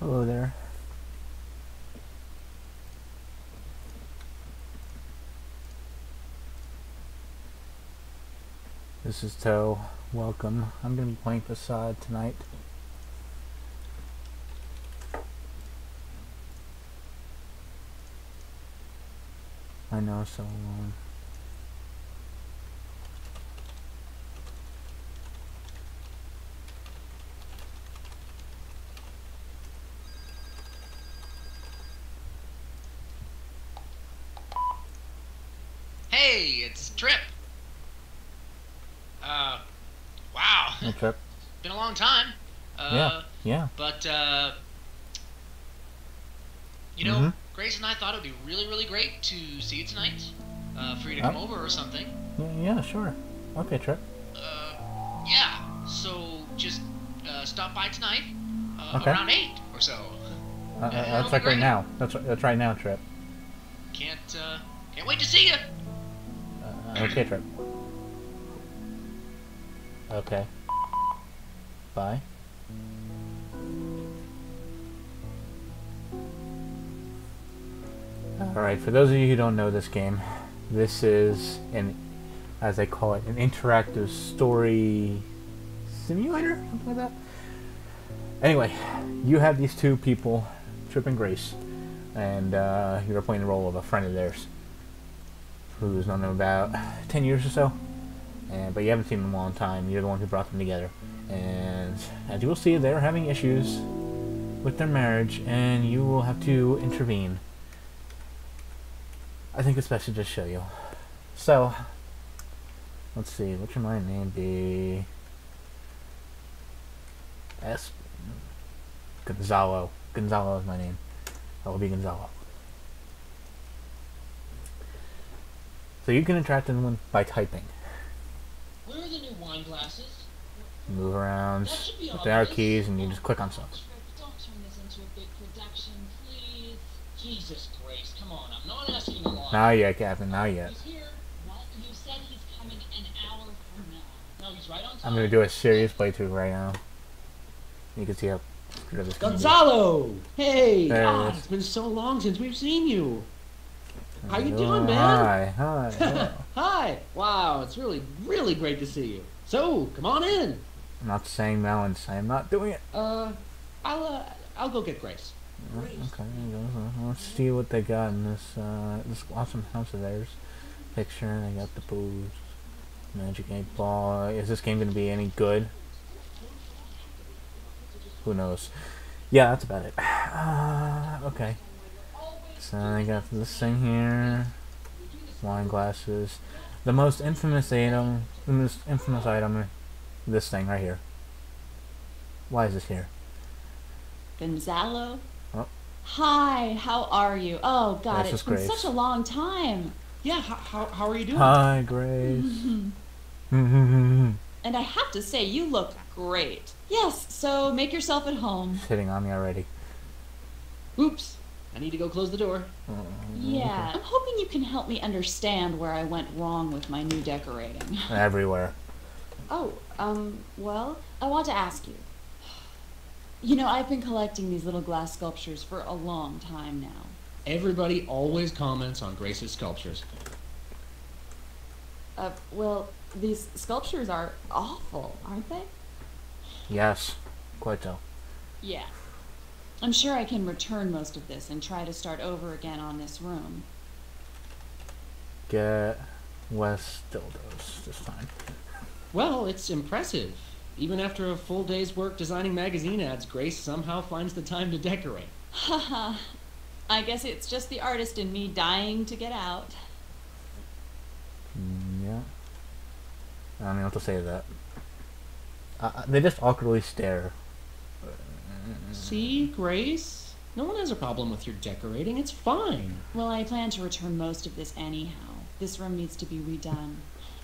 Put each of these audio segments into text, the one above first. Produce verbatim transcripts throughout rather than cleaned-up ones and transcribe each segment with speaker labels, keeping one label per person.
Speaker 1: Hello there. This is Toe. Welcome. I'm going to be playing Facade tonight. I know, so long.
Speaker 2: Hey, it's Trip. Uh, wow.
Speaker 1: Hey, Trip.
Speaker 2: It's been a long time. Uh,
Speaker 1: yeah, yeah.
Speaker 2: But, uh, you know,
Speaker 1: mm-hmm.
Speaker 2: Grace and I thought it would be really, really great to see you tonight. Uh, for you to come
Speaker 1: oh.
Speaker 2: over or something.
Speaker 1: Yeah, yeah, sure. Okay, Trip.
Speaker 2: Uh, yeah. So just uh, stop by tonight. Uh,
Speaker 1: okay.
Speaker 2: Around eight or so.
Speaker 1: Uh, uh, that's like right now. That's that's right now, Trip.
Speaker 2: Can't uh, can't wait to see you.
Speaker 1: Uh, okay, Trip. Okay. Bye. Alright, for those of you who don't know this game, this is an, as I call it, an interactive story simulator? Something like that? Anyway, you have these two people, Trip and Grace, and uh, you're playing the role of a friend of theirs who's known them about ten years or so, and but you haven't seen them in a long time. You're the one who brought them together, and as you will see, they're having issues with their marriage, and you will have to intervene. I think it's best to just show you. So, let's see, what should my name be? S. Gonzalo. Gonzalo is my name. I will be Gonzalo. So you can interact with them by typing.
Speaker 3: Where are the new wine glasses?
Speaker 1: Move around with the arrow keys, and you just click on stuff.
Speaker 3: Don't turn this into a big production, please. Jesus Grace, come on, I'm not asking a lot.
Speaker 1: Not yet, Captain, not yet.
Speaker 3: He's here. Well, you said he's coming an hour from now. No, he's right on time.
Speaker 1: I'm gonna do a serious playthrough right now. You can see how screwed up this can be.
Speaker 4: Gonzalo! Hey!
Speaker 1: There
Speaker 4: God,
Speaker 1: it is.
Speaker 4: it's been so long since we've seen you. How you
Speaker 1: Oh,
Speaker 4: doing, man?
Speaker 1: Hi, hi. hello.
Speaker 4: Hi! Wow, it's really, really great to see you. So, come on in.
Speaker 1: I'm not saying balance. I am not doing it.
Speaker 4: Uh, I'll, uh, I'll go get Grace.
Speaker 1: Okay, let's see what they got in this uh, this awesome house of theirs. Picture, they got the booze, magic eight ball. Is this game gonna be any good? Who knows? Yeah, that's about it. Uh, okay. So I got this thing here. Wine glasses. The most infamous item. The most infamous item. This thing right here. Why is this here?
Speaker 5: Gonzalo?
Speaker 1: Oh.
Speaker 5: Hi, how are you? Oh, God,
Speaker 1: This
Speaker 5: it's
Speaker 1: is
Speaker 5: been
Speaker 1: Grace.
Speaker 5: such a long time.
Speaker 4: Yeah, how, how, how are you doing?
Speaker 1: Hi, Grace. Sitting
Speaker 5: And I have to say, you look great. Yes, so make yourself at home.
Speaker 1: on me already.
Speaker 4: Oops. I need to go close the door.
Speaker 5: Yeah, I'm hoping you can help me understand where I went wrong with my new decorating.
Speaker 1: Everywhere.
Speaker 5: Oh, um, well, I want to ask you. You know, I've been collecting these little glass sculptures for a long time now.
Speaker 4: Everybody always comments on Grace's sculptures.
Speaker 5: Uh, well, these sculptures are awful, aren't they?
Speaker 1: Yes, quite so.
Speaker 5: Yeah. I'm sure I can return most of this and try to start over again on this room.
Speaker 1: Get West dildos. Just fine.
Speaker 4: Well, it's impressive. Even after a full day's work designing magazine ads, Grace somehow finds the time to decorate.
Speaker 5: Haha. I guess it's just the artist in me dying to get out.
Speaker 1: Mm, yeah. I don't know what to say to that. Uh, they just awkwardly stare.
Speaker 4: See, Grace? No one has a problem with your decorating. It's fine.
Speaker 5: Well, I plan to return most of this anyhow. This room needs to be redone.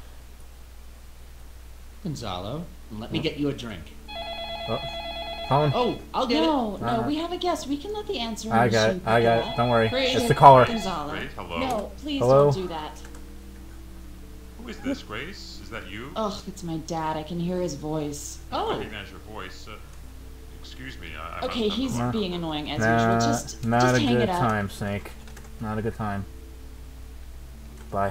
Speaker 4: Gonzalo, let me get you a drink.
Speaker 1: Oh, phone.
Speaker 4: Oh, I'll get
Speaker 5: No,
Speaker 4: it.
Speaker 5: no,
Speaker 1: Uh-huh.
Speaker 5: we have a guest. We can let the answering
Speaker 1: I got it.
Speaker 5: machine
Speaker 1: I
Speaker 5: pick
Speaker 1: got
Speaker 5: it
Speaker 1: it.
Speaker 5: up.
Speaker 1: Don't worry.
Speaker 5: Grace,
Speaker 1: It's the caller.
Speaker 5: Gonzalo.
Speaker 6: Great, hello.
Speaker 5: No, please
Speaker 1: Hello?
Speaker 5: don't do that.
Speaker 6: Who is this, Grace? Is that you?
Speaker 5: Ugh, it's my dad. I can hear his voice.
Speaker 6: I
Speaker 4: Oh,
Speaker 6: recognize your voice. Uh, excuse me. I, I'm,
Speaker 5: Okay,
Speaker 6: I'm,
Speaker 5: he's
Speaker 1: Nah.
Speaker 5: being annoying as
Speaker 1: Nah,
Speaker 5: usual. Just,
Speaker 1: not
Speaker 5: just
Speaker 1: a
Speaker 5: hang
Speaker 1: good
Speaker 5: it up.
Speaker 1: time, Snake. Not a good time. Bye.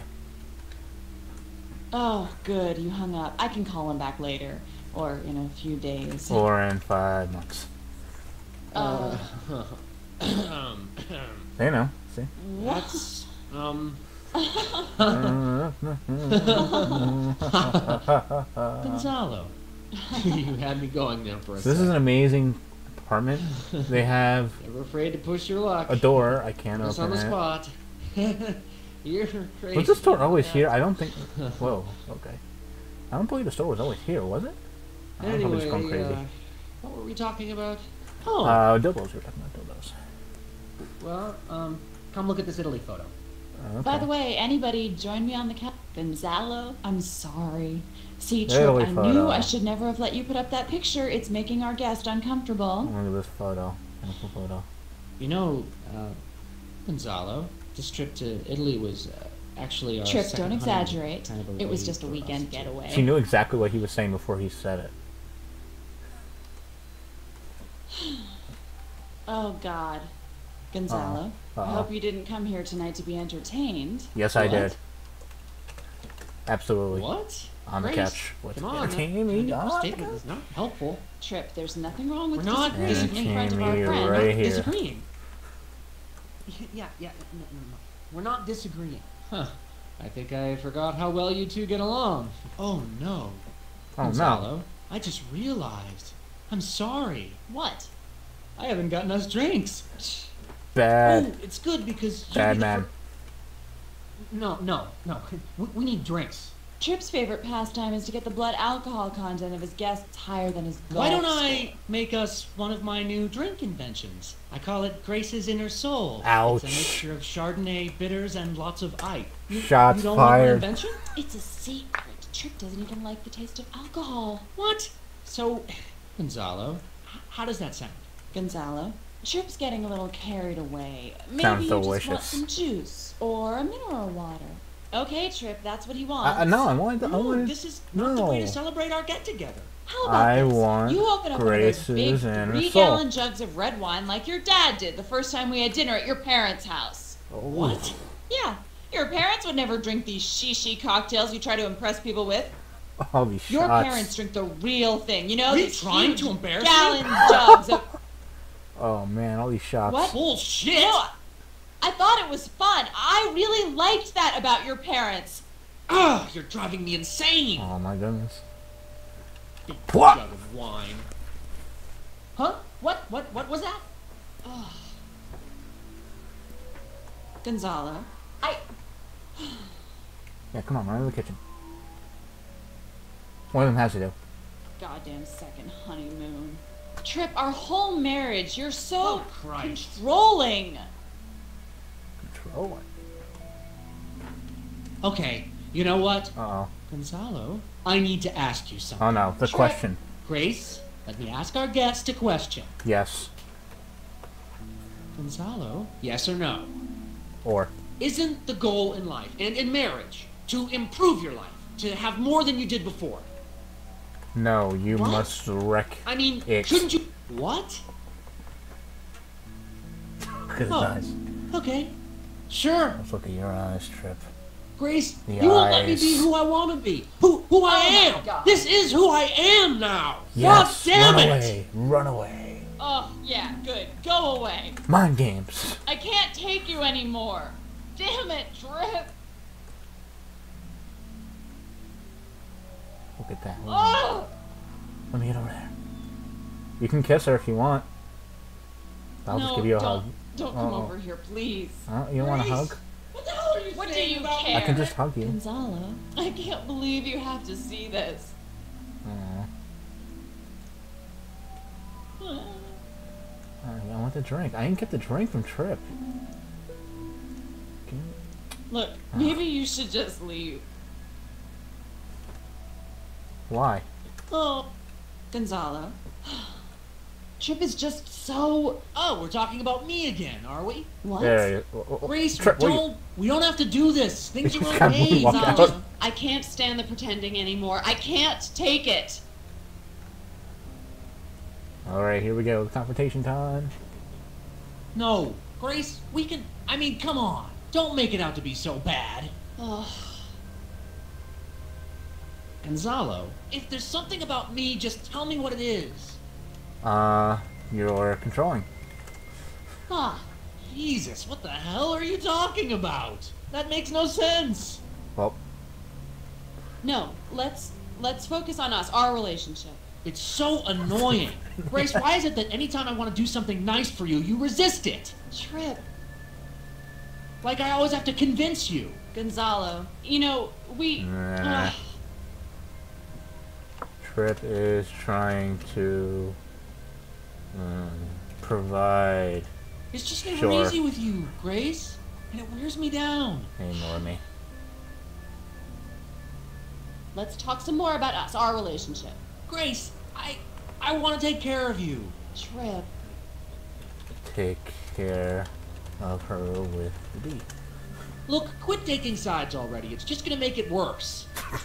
Speaker 5: Oh, good, you hung up. I can call him back later, or in a few days.
Speaker 1: Or in five months.
Speaker 5: Uh,
Speaker 4: um,
Speaker 1: They know. See?
Speaker 5: what?
Speaker 4: that's um. Gonzalo, you had me going there for a
Speaker 1: So this is
Speaker 4: second.
Speaker 1: an amazing apartment. They have
Speaker 4: Never afraid to push your luck.
Speaker 1: a door. I can't
Speaker 4: Us on
Speaker 1: open
Speaker 4: the
Speaker 1: it.
Speaker 4: spot. You're crazy.
Speaker 1: Was this door always here? I don't think. Whoa. Okay. I don't believe the store was always here, was it? I don't know if I'm just going
Speaker 4: Anyway,
Speaker 1: crazy.
Speaker 4: uh, what were we talking about? Oh,
Speaker 1: Uh, dildos. We were talking about dildos.
Speaker 4: well, um, come look at this Italy photo.
Speaker 1: Okay.
Speaker 5: By the way, anybody join me on the couch? Gonzalo? I'm sorry. See, Trip,
Speaker 1: Italy
Speaker 5: I
Speaker 1: photo.
Speaker 5: knew I should never have let you put up that picture. It's making our guest uncomfortable.
Speaker 1: Look at this photo. Beautiful photo.
Speaker 4: You know, uh, Gonzalo, this trip to Italy was uh, actually our
Speaker 5: Trip,
Speaker 4: second
Speaker 5: don't
Speaker 4: honeymoon,
Speaker 5: exaggerate.
Speaker 4: kind of
Speaker 5: It was
Speaker 4: way
Speaker 5: just a
Speaker 4: for us
Speaker 5: weekend
Speaker 4: to-
Speaker 5: getaway.
Speaker 1: She knew exactly what he was saying before he said it.
Speaker 5: Oh, God. Gonzalo,
Speaker 1: Uh-oh.
Speaker 5: I hope you didn't come here tonight to be entertained.
Speaker 1: Yes, I
Speaker 4: What?
Speaker 1: did. Absolutely.
Speaker 4: What?
Speaker 1: On the
Speaker 4: Grace,
Speaker 1: couch. With
Speaker 4: Come on, that
Speaker 1: entertain me
Speaker 4: kind of
Speaker 1: on the
Speaker 4: statement
Speaker 1: couch.
Speaker 4: is not helpful.
Speaker 5: Trip, there's nothing wrong with
Speaker 4: We're not
Speaker 5: disagreeing in front of our
Speaker 1: disagreeing,
Speaker 5: friend.
Speaker 1: right
Speaker 4: Not
Speaker 1: here.
Speaker 4: disagreeing. Yeah, yeah, no, no, no. We're not disagreeing. Huh. I think I forgot how well you two get along. Oh no.
Speaker 1: Oh, no.
Speaker 4: Gonzalo, I just realized. I'm sorry.
Speaker 5: What?
Speaker 4: I haven't gotten us drinks.
Speaker 1: Bad.
Speaker 4: Oh, it's good because you'll
Speaker 1: Bad
Speaker 4: be the
Speaker 1: man.
Speaker 4: fir- No, no, no. We, we need drinks.
Speaker 5: Trip's favorite pastime is to get the blood alcohol content of his guests higher than his golf
Speaker 4: Why don't
Speaker 5: score.
Speaker 4: I make us one of my new drink inventions? I call it Grace's Inner Soul.
Speaker 1: Ouch.
Speaker 4: It's a mixture of Chardonnay, bitters, and lots of ice. You,
Speaker 1: Shots
Speaker 4: you don't want my
Speaker 1: fired.
Speaker 4: invention?
Speaker 5: It's a secret. Trip doesn't even like the taste of alcohol.
Speaker 4: What? So, Gonzalo, h- how does that sound?
Speaker 5: Gonzalo, Trip's getting a little carried away. Maybe
Speaker 1: Sounds
Speaker 5: you just want
Speaker 1: delicious.
Speaker 5: some juice or a mineral water. Okay, Trip, that's what he wants.
Speaker 1: I, I, no, I wanted to. I
Speaker 4: No,
Speaker 1: wanted,
Speaker 4: this is not the way
Speaker 1: no.
Speaker 4: to celebrate our get-together.
Speaker 5: How about
Speaker 1: I
Speaker 5: this?
Speaker 1: want
Speaker 5: you open up one of those big
Speaker 1: Grace's Inner Soul.
Speaker 5: three-gallon jugs of red wine like your dad did the first time we had dinner at your parents' house.
Speaker 4: What?
Speaker 5: Yeah, your parents would never drink these shishi cocktails you try to impress people with.
Speaker 1: All these
Speaker 5: Your
Speaker 1: shots.
Speaker 5: parents drink the real thing, you know,
Speaker 4: Are you
Speaker 5: these
Speaker 4: trying
Speaker 5: huge
Speaker 4: to embarrass me?
Speaker 5: gallon jugs of
Speaker 1: Oh man, all these shots.
Speaker 5: What?
Speaker 4: Bullshit!
Speaker 5: No, I thought it was fun. I really liked that about your parents.
Speaker 4: Ugh, you're driving me insane!
Speaker 1: Oh my goodness.
Speaker 4: Big
Speaker 1: What?
Speaker 4: jug of wine. Huh? What? What? What was that?
Speaker 5: Gonzalo, I
Speaker 1: Yeah, come on, run to the kitchen. One of them has to do.
Speaker 5: goddamn second honeymoon. Trip, our whole marriage, you're so
Speaker 4: Oh, Christ.
Speaker 5: controlling.
Speaker 1: Control
Speaker 4: Okay, you know what?
Speaker 1: Uh oh.
Speaker 4: Gonzalo, I need to ask you something.
Speaker 1: Oh no, the
Speaker 5: Sure.
Speaker 1: question.
Speaker 4: Grace, let me ask our guest a question.
Speaker 1: Yes.
Speaker 4: Gonzalo, yes or no?
Speaker 1: Or.
Speaker 4: Isn't the goal in life and in marriage to improve your life, to have more than you did before?
Speaker 1: No, you
Speaker 4: What?
Speaker 1: must wreck.
Speaker 4: I mean,
Speaker 1: It.
Speaker 4: shouldn't you? What?
Speaker 1: Look at his
Speaker 4: Oh.
Speaker 1: eyes.
Speaker 4: Okay, sure.
Speaker 1: Let's look at your eyes, Trip.
Speaker 4: Grace,
Speaker 1: The
Speaker 4: you won't let me
Speaker 1: eyes.
Speaker 4: be who I want to be. Who who I
Speaker 5: Oh my
Speaker 4: am.
Speaker 5: God.
Speaker 4: This is who I am now.
Speaker 1: Yes,
Speaker 4: God damn
Speaker 1: run
Speaker 4: it.
Speaker 1: away. Run away.
Speaker 5: Oh, yeah, good. Go away.
Speaker 1: Mind games.
Speaker 5: I can't take you anymore. Damn it, Trip.
Speaker 1: Look at that.
Speaker 5: Oh!
Speaker 1: Let me get over there. You can kiss her if you want. I'll
Speaker 5: no,
Speaker 1: just give you a
Speaker 5: don't,
Speaker 1: hug.
Speaker 5: Don't come
Speaker 1: Uh-oh.
Speaker 5: over here, please.
Speaker 1: Oh, you want a
Speaker 4: Grace.
Speaker 1: hug?
Speaker 4: What the hell are you
Speaker 5: What do
Speaker 4: saying
Speaker 5: you
Speaker 4: about
Speaker 5: care?
Speaker 1: I can just hug you.
Speaker 5: Gonzalo, I can't believe you have to see this.
Speaker 1: Aw.
Speaker 5: Oh,
Speaker 1: Alright, I want the drink. I didn't get the drink from Trip. Can you-
Speaker 5: Look, maybe you should just leave.
Speaker 1: Why?
Speaker 5: Oh, Gonzalo. Trip is just so.
Speaker 4: Oh, we're talking about me again, are we?
Speaker 5: What?
Speaker 1: There you oh, oh, oh.
Speaker 4: Grace,
Speaker 1: Trip, what are you-
Speaker 4: don't. We don't have to do this. Things are
Speaker 1: Can't
Speaker 4: okay.
Speaker 1: walk out.
Speaker 5: Gonzalo, I can't stand the pretending anymore. I can't take it.
Speaker 1: Alright, here we go. Confrontation time.
Speaker 4: No, Grace, we can... I mean, come on. Don't make it out to be so bad.
Speaker 5: Ugh.
Speaker 4: Gonzalo, if there's something about me, just tell me what it is.
Speaker 1: Uh, you're controlling.
Speaker 5: Ah.
Speaker 4: Jesus, what the hell are you talking about? That makes no sense.
Speaker 1: Well,
Speaker 5: No, let's let's focus on us, our relationship.
Speaker 4: It's so annoying. Grace, why is it that anytime I want to do something nice for you, you resist it?
Speaker 5: Trip,
Speaker 4: Like I always have to convince you.
Speaker 5: Gonzalo, you know, we...
Speaker 1: Nah.
Speaker 5: Ugh.
Speaker 1: Trip is trying to um, provide.
Speaker 4: It's just never
Speaker 1: Sure.
Speaker 4: easy with you, Grace. And it wears me down.
Speaker 1: Ignore me.
Speaker 5: Let's talk some more about us, our relationship.
Speaker 4: Grace, I... I want to take care of you.
Speaker 5: Trip.
Speaker 1: Take care of her with the D.
Speaker 4: Look, quit taking sides already. It's just gonna make it worse.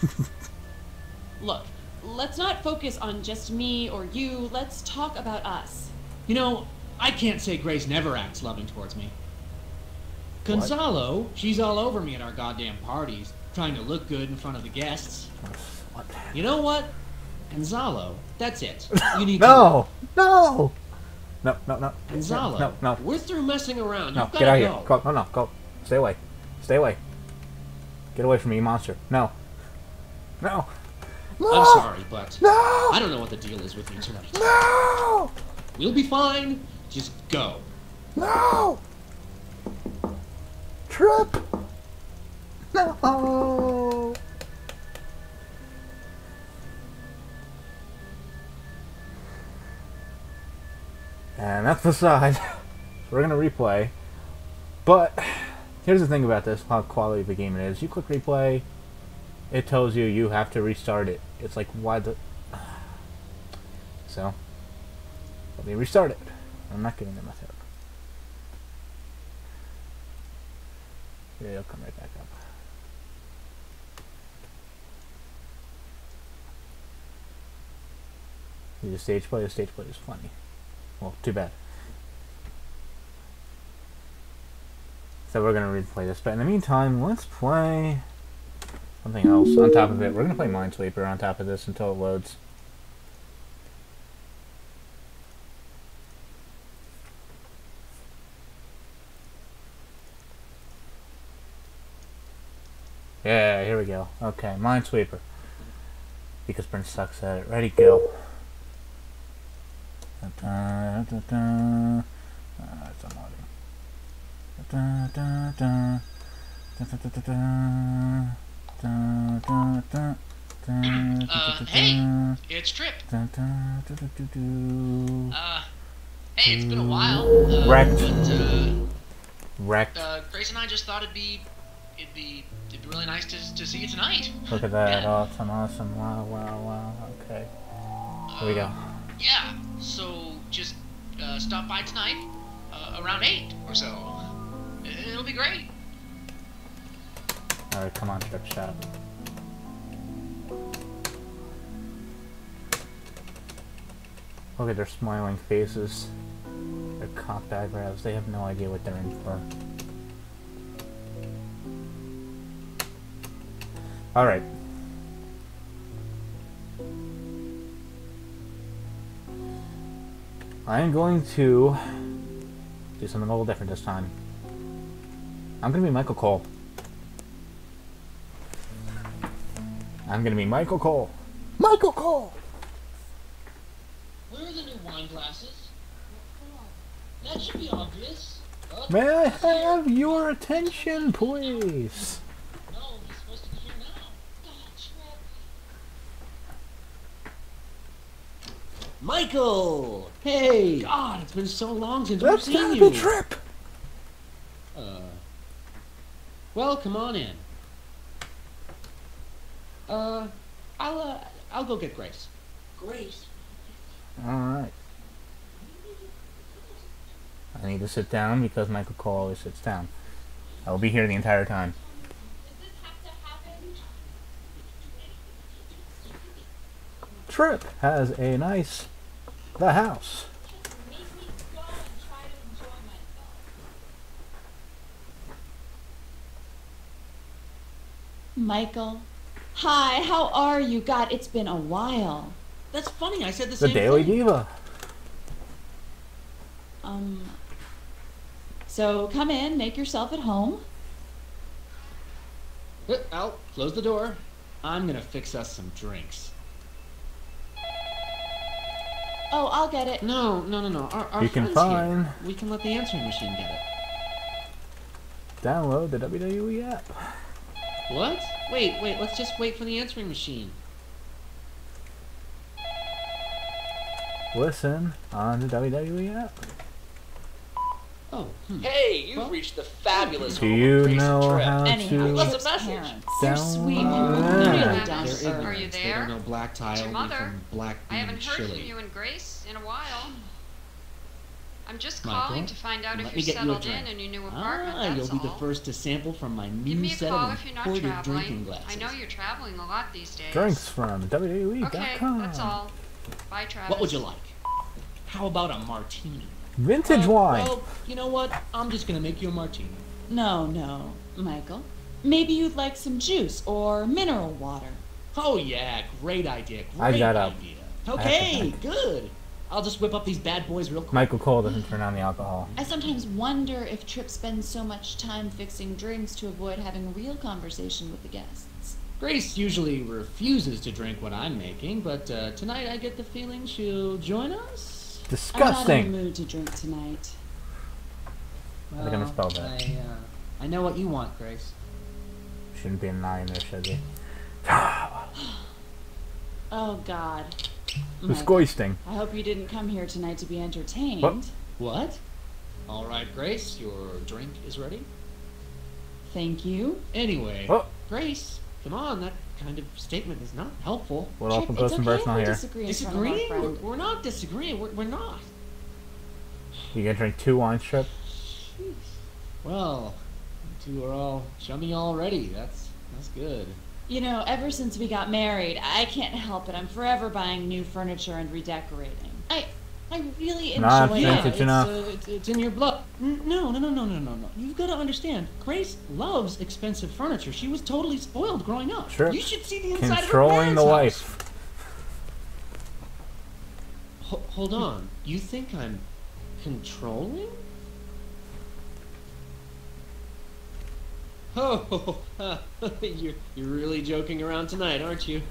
Speaker 5: Look, let's not focus on just me or you. Let's talk about us.
Speaker 4: You know, I can't say Grace never acts loving towards me. Gonzalo, she's all over me at our goddamn parties, trying to look good in front of the guests.
Speaker 1: What?
Speaker 4: You know what? Gonzalo, that's it. You need
Speaker 1: No! No! No, no, no.
Speaker 4: to... Gonzalo,
Speaker 1: No, no.
Speaker 4: we're through messing around.
Speaker 1: No,
Speaker 4: You've
Speaker 1: get out
Speaker 4: gotta
Speaker 1: of here. Go. No, no, go. Stay away. Stay away. Get away from me, you monster. No. No. No!
Speaker 4: I'm sorry, but
Speaker 1: No!
Speaker 4: I don't know what the deal is with you tonight.
Speaker 1: No!
Speaker 4: We'll be fine. Just go.
Speaker 1: No! Trip! No! And that's the side. We're gonna replay. But here's the thing about this, how quality of the game it is. You click replay, it tells you you have to restart it. It's like, why the... So, let me restart it. I'm not getting that method up. Yeah, it'll come right back up. The stage play, the stage play is funny. Well, too bad. So we're gonna replay this, but in the meantime, let's play something else on top of it. We're gonna play Minesweeper on top of this until it loads. Yeah, here we go. Okay, Minesweeper. Because Prince sucks at it. Ready, go. Da, da, da, da. Uh, it's unloading. Da, da, da. Da, da, da, da, da. Da, da, da. Da,
Speaker 2: Uh,
Speaker 1: da, da,
Speaker 2: hey,
Speaker 1: da.
Speaker 2: it's Trip.
Speaker 1: Da, da, da, da, da, da.
Speaker 2: Uh, hey, it's been a while. Uh,
Speaker 1: Wrecked.
Speaker 2: But, uh,
Speaker 1: Wrecked.
Speaker 2: uh, Grace and I just thought it'd be, it'd be, it'd be really nice to, to see you tonight.
Speaker 1: Look at that.
Speaker 2: Yeah.
Speaker 1: Awesome, awesome. Wow, wow, wow. Okay. Here we go.
Speaker 2: Yeah, so just uh, stop by tonight, uh, around eight or so. It'll be great.
Speaker 1: Alright, come on, Trip, shut up. Look at their smiling faces. Their cocked eyebrows. They have no idea what they're in for. Alright. I am going to do something a little different this time. I'm going to be Michael Cole. I'm going to be Michael Cole. Michael Cole!
Speaker 3: Where are the new wine glasses? That should be obvious. Oh,
Speaker 1: May I have your attention, please?
Speaker 3: no, he's supposed to be here now. God, Trip.
Speaker 4: Michael! Hey! God, it's been so long since
Speaker 1: That's
Speaker 4: we've seen
Speaker 1: not
Speaker 4: you.
Speaker 1: the Trip!
Speaker 4: Uh, well, come on in. Uh, I'll, uh, I'll go get Grace.
Speaker 3: Grace.
Speaker 1: Alright. I need to sit down because Michael Cole always sits down. I will be here the entire time.
Speaker 5: Does this have to happen?
Speaker 1: Trip has a nice the house.
Speaker 3: Just make me go and try to enjoy myself.
Speaker 5: Michael. Hi, how are you? God, it's been a while.
Speaker 4: That's funny. I said the,
Speaker 1: The
Speaker 4: same
Speaker 1: Daily
Speaker 4: thing.
Speaker 1: Diva.
Speaker 5: Um, so come in, make yourself at home.
Speaker 4: Uh, Al, close the door. I'm gonna fix us some drinks.
Speaker 5: Oh, I'll get it.
Speaker 4: No, no, no, no. Our, our
Speaker 1: You can
Speaker 4: friend's
Speaker 1: find-
Speaker 4: here. We can let the answering machine get it.
Speaker 1: Download the W W E app.
Speaker 4: What? Wait, wait. Let's just wait for the answering machine.
Speaker 1: Listen on the W W E app.
Speaker 4: Oh, hmm.
Speaker 7: Hey, you've
Speaker 4: Well,
Speaker 7: reached the fabulous
Speaker 1: Do
Speaker 7: home
Speaker 1: you
Speaker 7: of Grace
Speaker 1: know
Speaker 7: Trip.
Speaker 1: how
Speaker 5: Anyhow,
Speaker 1: to...
Speaker 7: What's
Speaker 5: Trip's
Speaker 7: the message?
Speaker 5: parents. They're
Speaker 1: Down-
Speaker 5: sweet people.
Speaker 1: Uh,
Speaker 5: Really
Speaker 8: They're
Speaker 5: down
Speaker 4: They're
Speaker 5: to
Speaker 8: Are
Speaker 5: earth.
Speaker 4: ignorant.
Speaker 8: you
Speaker 4: They
Speaker 8: there?
Speaker 4: don't know black tie
Speaker 8: It's your
Speaker 4: only
Speaker 8: mother.
Speaker 4: from black
Speaker 8: I
Speaker 4: bean
Speaker 8: haven't heard
Speaker 4: chili.
Speaker 8: from you and Grace in a while. I'm just
Speaker 4: Michael,
Speaker 8: calling to find out
Speaker 4: let
Speaker 8: if
Speaker 4: me
Speaker 8: you're
Speaker 4: get you a
Speaker 8: settled in
Speaker 4: drink.
Speaker 8: in your new apartment,
Speaker 4: Ah, you'll
Speaker 8: that's
Speaker 4: be the
Speaker 8: all.
Speaker 4: first to sample from my
Speaker 8: Give
Speaker 4: new
Speaker 8: me a
Speaker 4: set
Speaker 8: call
Speaker 4: of
Speaker 8: if you're not
Speaker 4: imported drinking
Speaker 8: traveling.
Speaker 4: glasses.
Speaker 8: I know you're traveling a lot these days.
Speaker 1: Drinks from W W E dot com.
Speaker 8: Okay, that's all. Bye, Travis.
Speaker 4: What would you like? How about a martini?
Speaker 1: Vintage
Speaker 4: Uh,
Speaker 1: wine.
Speaker 4: Well, you know what? I'm just gonna make you a martini.
Speaker 5: No, no, Michael. Maybe you'd like some juice or mineral water.
Speaker 4: Oh yeah, great idea. Great
Speaker 1: I got up.
Speaker 4: idea.
Speaker 1: I have to
Speaker 4: Okay,
Speaker 1: think.
Speaker 4: good. I'll just whip up these bad boys real quick.
Speaker 1: Michael Cole doesn't turn on the alcohol.
Speaker 5: I sometimes wonder if Trip spends so much time fixing drinks to avoid having a real conversation with the guests.
Speaker 4: Grace usually refuses to drink what I'm making, but uh, tonight I get the feeling she'll join us.
Speaker 5: I'm not in
Speaker 1: Disgusting.
Speaker 5: the mood to drink tonight.
Speaker 1: How they gonna spell that?
Speaker 4: I, uh, I know what you want, Grace.
Speaker 1: Shouldn't be a nine there, should be.
Speaker 5: Oh, God. Michael,
Speaker 1: Disgusting.
Speaker 5: I hope you didn't come here tonight to be entertained.
Speaker 1: What?
Speaker 4: What? All right, Grace, your drink is ready.
Speaker 5: Thank you.
Speaker 4: Anyway,
Speaker 1: Oh,
Speaker 4: Grace, come on, that kind of statement is not helpful.
Speaker 1: we're
Speaker 5: Trip,
Speaker 1: all from
Speaker 5: it's
Speaker 1: close and
Speaker 5: okay if
Speaker 1: personal
Speaker 5: we
Speaker 1: here.
Speaker 5: disagree in front of our
Speaker 4: Disagreeing? We're,
Speaker 5: friend.
Speaker 4: we're not disagreeing. We're, we're not.
Speaker 1: You gonna drink two wine strip?
Speaker 4: Well, you two are all chummy already. That's that's good.
Speaker 5: You know, ever since we got married, I can't help it. I'm forever buying new furniture and redecorating. I, I really enjoy
Speaker 1: Not
Speaker 5: it.
Speaker 1: vintage
Speaker 4: it's,
Speaker 1: enough.
Speaker 4: uh, it's, it's in your blood. N- No, no, no, no, no, no, no. You've got to understand. Grace loves expensive furniture. She was totally spoiled growing up.
Speaker 1: Sure.
Speaker 4: You should see the inside
Speaker 1: Controlling
Speaker 4: of
Speaker 1: the
Speaker 4: her
Speaker 1: wife.
Speaker 4: parents' house. Ho- hold on. You think I'm controlling? Oh, you're you're really joking around tonight, aren't you?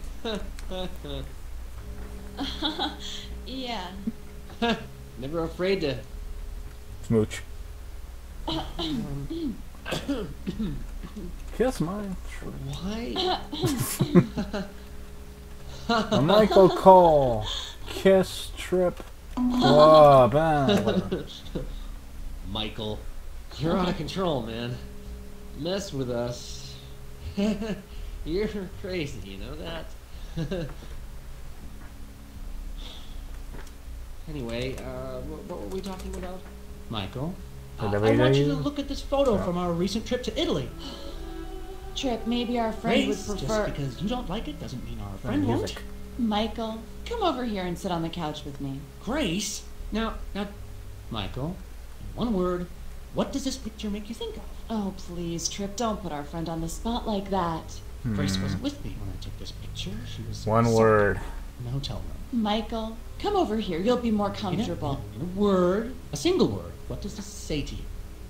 Speaker 5: Yeah.
Speaker 4: Never afraid to.
Speaker 1: Smooch. Kiss mine.
Speaker 4: Why?
Speaker 1: A Michael Cole. Kiss Trip. Whoa, bam. Whatever.
Speaker 4: Michael, you're out of control, man. Mess with us. You're crazy, you know that? Anyway, uh, what, what were we talking about? Michael,
Speaker 1: The
Speaker 4: uh, I
Speaker 1: W
Speaker 4: want you to
Speaker 1: W E?
Speaker 4: look at this photo
Speaker 1: Yeah.
Speaker 4: from our recent trip to Italy.
Speaker 5: Trip, maybe our friend
Speaker 4: Grace,
Speaker 5: would
Speaker 4: just
Speaker 5: prefer...
Speaker 4: because you don't like it doesn't mean our friend won't.
Speaker 1: Music.
Speaker 5: Michael, come over here and sit on the couch with me.
Speaker 4: Grace? Now, now, Michael, in one word, what does this picture make you think of?
Speaker 5: Oh, please, Trip, don't put our friend on the spot like that.
Speaker 4: Grace
Speaker 1: Hmm.
Speaker 4: was with me when I took this picture. She was
Speaker 1: One
Speaker 4: sick
Speaker 1: word.
Speaker 4: in the hotel room.
Speaker 5: Michael, come over here. You'll be more
Speaker 4: In a-
Speaker 5: comfortable.
Speaker 4: In a, in a word, a single word. What does this say to you?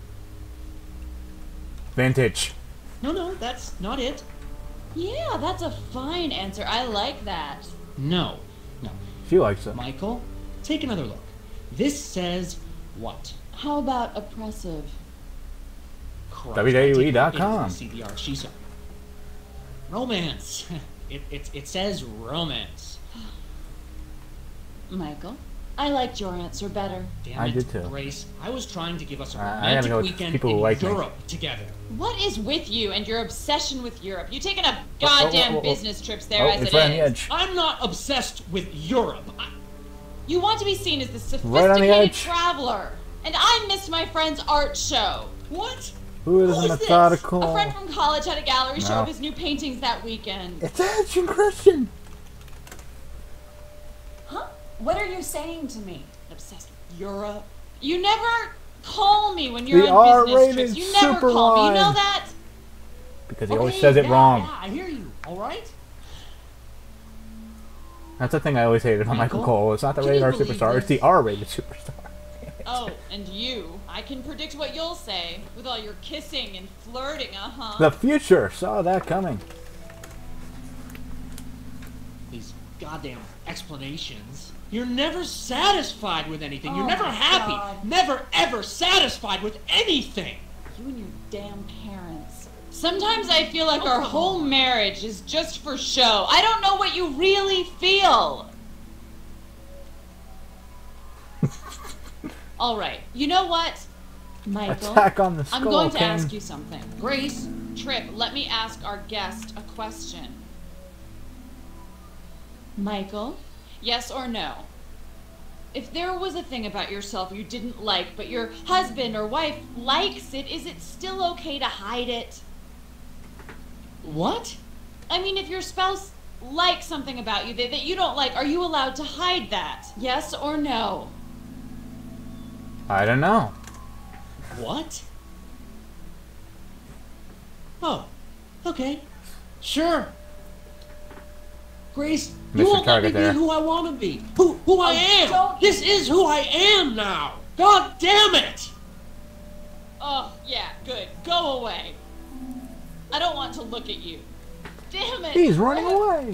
Speaker 1: Vintage.
Speaker 4: No, no, that's not it.
Speaker 5: Yeah, that's a fine answer. I like that.
Speaker 4: No, no.
Speaker 1: She likes it.
Speaker 4: Michael, take another look. This says what?
Speaker 5: How about oppressive?
Speaker 4: Christ,
Speaker 1: W W E dot
Speaker 4: I
Speaker 1: com.
Speaker 4: didn't see the art. She saw. Romance. It, it, it says romance.
Speaker 5: Michael, I liked your answer better.
Speaker 4: Damn
Speaker 1: I
Speaker 4: it,
Speaker 1: did too.
Speaker 4: Grace. I was trying to give us a
Speaker 1: I- I gotta
Speaker 4: romantic
Speaker 1: go with
Speaker 4: weekend
Speaker 1: people
Speaker 4: in
Speaker 1: who like me.
Speaker 4: Europe together.
Speaker 5: What is with you and your obsession with Europe? You taking a
Speaker 1: oh,
Speaker 5: goddamn
Speaker 1: oh, oh.
Speaker 5: business trips there
Speaker 1: Oh,
Speaker 5: as
Speaker 1: it's
Speaker 5: it
Speaker 1: right on the
Speaker 5: is.
Speaker 1: edge.
Speaker 4: I'm not obsessed with Europe. I,
Speaker 5: You want to be seen as the
Speaker 1: Right on the
Speaker 5: sophisticated
Speaker 1: edge.
Speaker 5: traveler. And I missed my friend's art show.
Speaker 4: what?
Speaker 1: Who is
Speaker 5: Who
Speaker 1: a
Speaker 5: is this?
Speaker 1: methodical?
Speaker 5: A friend from college had a gallery show
Speaker 1: No.
Speaker 5: of his new paintings that weekend.
Speaker 1: It's Edge and Christian.
Speaker 5: Huh? What are you saying to me? Obsessed with Europe? You never call me when you're
Speaker 1: The
Speaker 5: on business
Speaker 1: R-rated
Speaker 5: trips. You never
Speaker 1: super
Speaker 5: call me. You
Speaker 1: line.
Speaker 5: know that?
Speaker 1: Because he always
Speaker 4: Okay,
Speaker 1: says it
Speaker 4: yeah,
Speaker 1: wrong.
Speaker 4: Yeah, I hear you. All right.
Speaker 1: That's the thing I always hated on Michael,
Speaker 4: Michael?
Speaker 1: Cole. It's not the
Speaker 4: Can
Speaker 1: rated
Speaker 4: you
Speaker 1: R
Speaker 4: believe
Speaker 1: superstar, it's the
Speaker 4: this?
Speaker 1: R-rated superstar.
Speaker 5: Oh, and you. I can predict what you'll say with all your kissing and flirting, uh-huh.
Speaker 1: The future saw that coming.
Speaker 4: These goddamn explanations. You're never satisfied with anything. You're
Speaker 5: Oh
Speaker 4: never
Speaker 5: my
Speaker 4: happy.
Speaker 5: God.
Speaker 4: Never ever satisfied with anything.
Speaker 5: You and your damn parents. Sometimes I feel like our whole marriage is just for show. I don't know what you really feel. All right. You know what, Michael?
Speaker 1: Attack on the
Speaker 5: I'm
Speaker 1: Skull
Speaker 5: going to
Speaker 1: King.
Speaker 5: ask you something. Grace, Trip, let me ask our guest a question. Michael, yes or no? If there was a thing about yourself you didn't like, but your husband or wife likes it, is it still okay to hide it?
Speaker 4: What?
Speaker 5: I mean, if your spouse likes something about you that, that you don't like, are you allowed to hide that? Yes or no?
Speaker 1: I don't know.
Speaker 4: What? Oh, okay. Sure. Grace, you
Speaker 1: Mister
Speaker 4: won't let me
Speaker 1: Target there.
Speaker 4: be who I want to be. Who, who I
Speaker 5: Oh,
Speaker 4: am.
Speaker 5: don't-
Speaker 4: This is who I am now. God damn it.
Speaker 5: Oh, yeah, good. Go away. I don't want to look at you. Damn it.
Speaker 1: He's running
Speaker 5: Oh,
Speaker 1: away.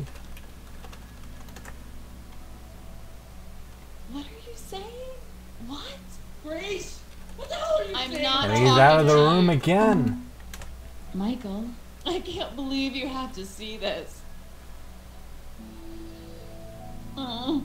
Speaker 5: What are you saying? What?
Speaker 4: Grace, what the hell are you
Speaker 5: I'm
Speaker 4: saying?
Speaker 5: not
Speaker 1: And he's
Speaker 5: talking
Speaker 1: out of the
Speaker 5: to
Speaker 1: room
Speaker 5: you.
Speaker 1: again.
Speaker 5: Michael, I can't believe you have to see this. Mm.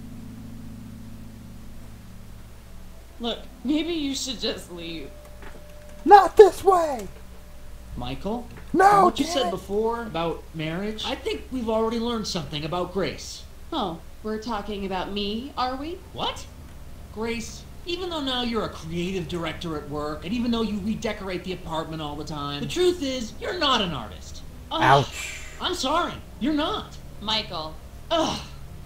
Speaker 5: Look, maybe you should just leave.
Speaker 1: Not this way.
Speaker 4: Michael,
Speaker 1: No,
Speaker 4: from what you
Speaker 1: damn
Speaker 4: said
Speaker 1: it.
Speaker 4: before about marriage, I think we've already learned something about Grace.
Speaker 5: Oh, we're talking about me, are we?
Speaker 4: What? Grace, even though now you're a creative director at work, and even though you redecorate the apartment all the time, the truth is, you're not an artist.
Speaker 5: Ugh,
Speaker 1: Ouch.
Speaker 4: I'm sorry, you're not.
Speaker 5: Michael. Ugh.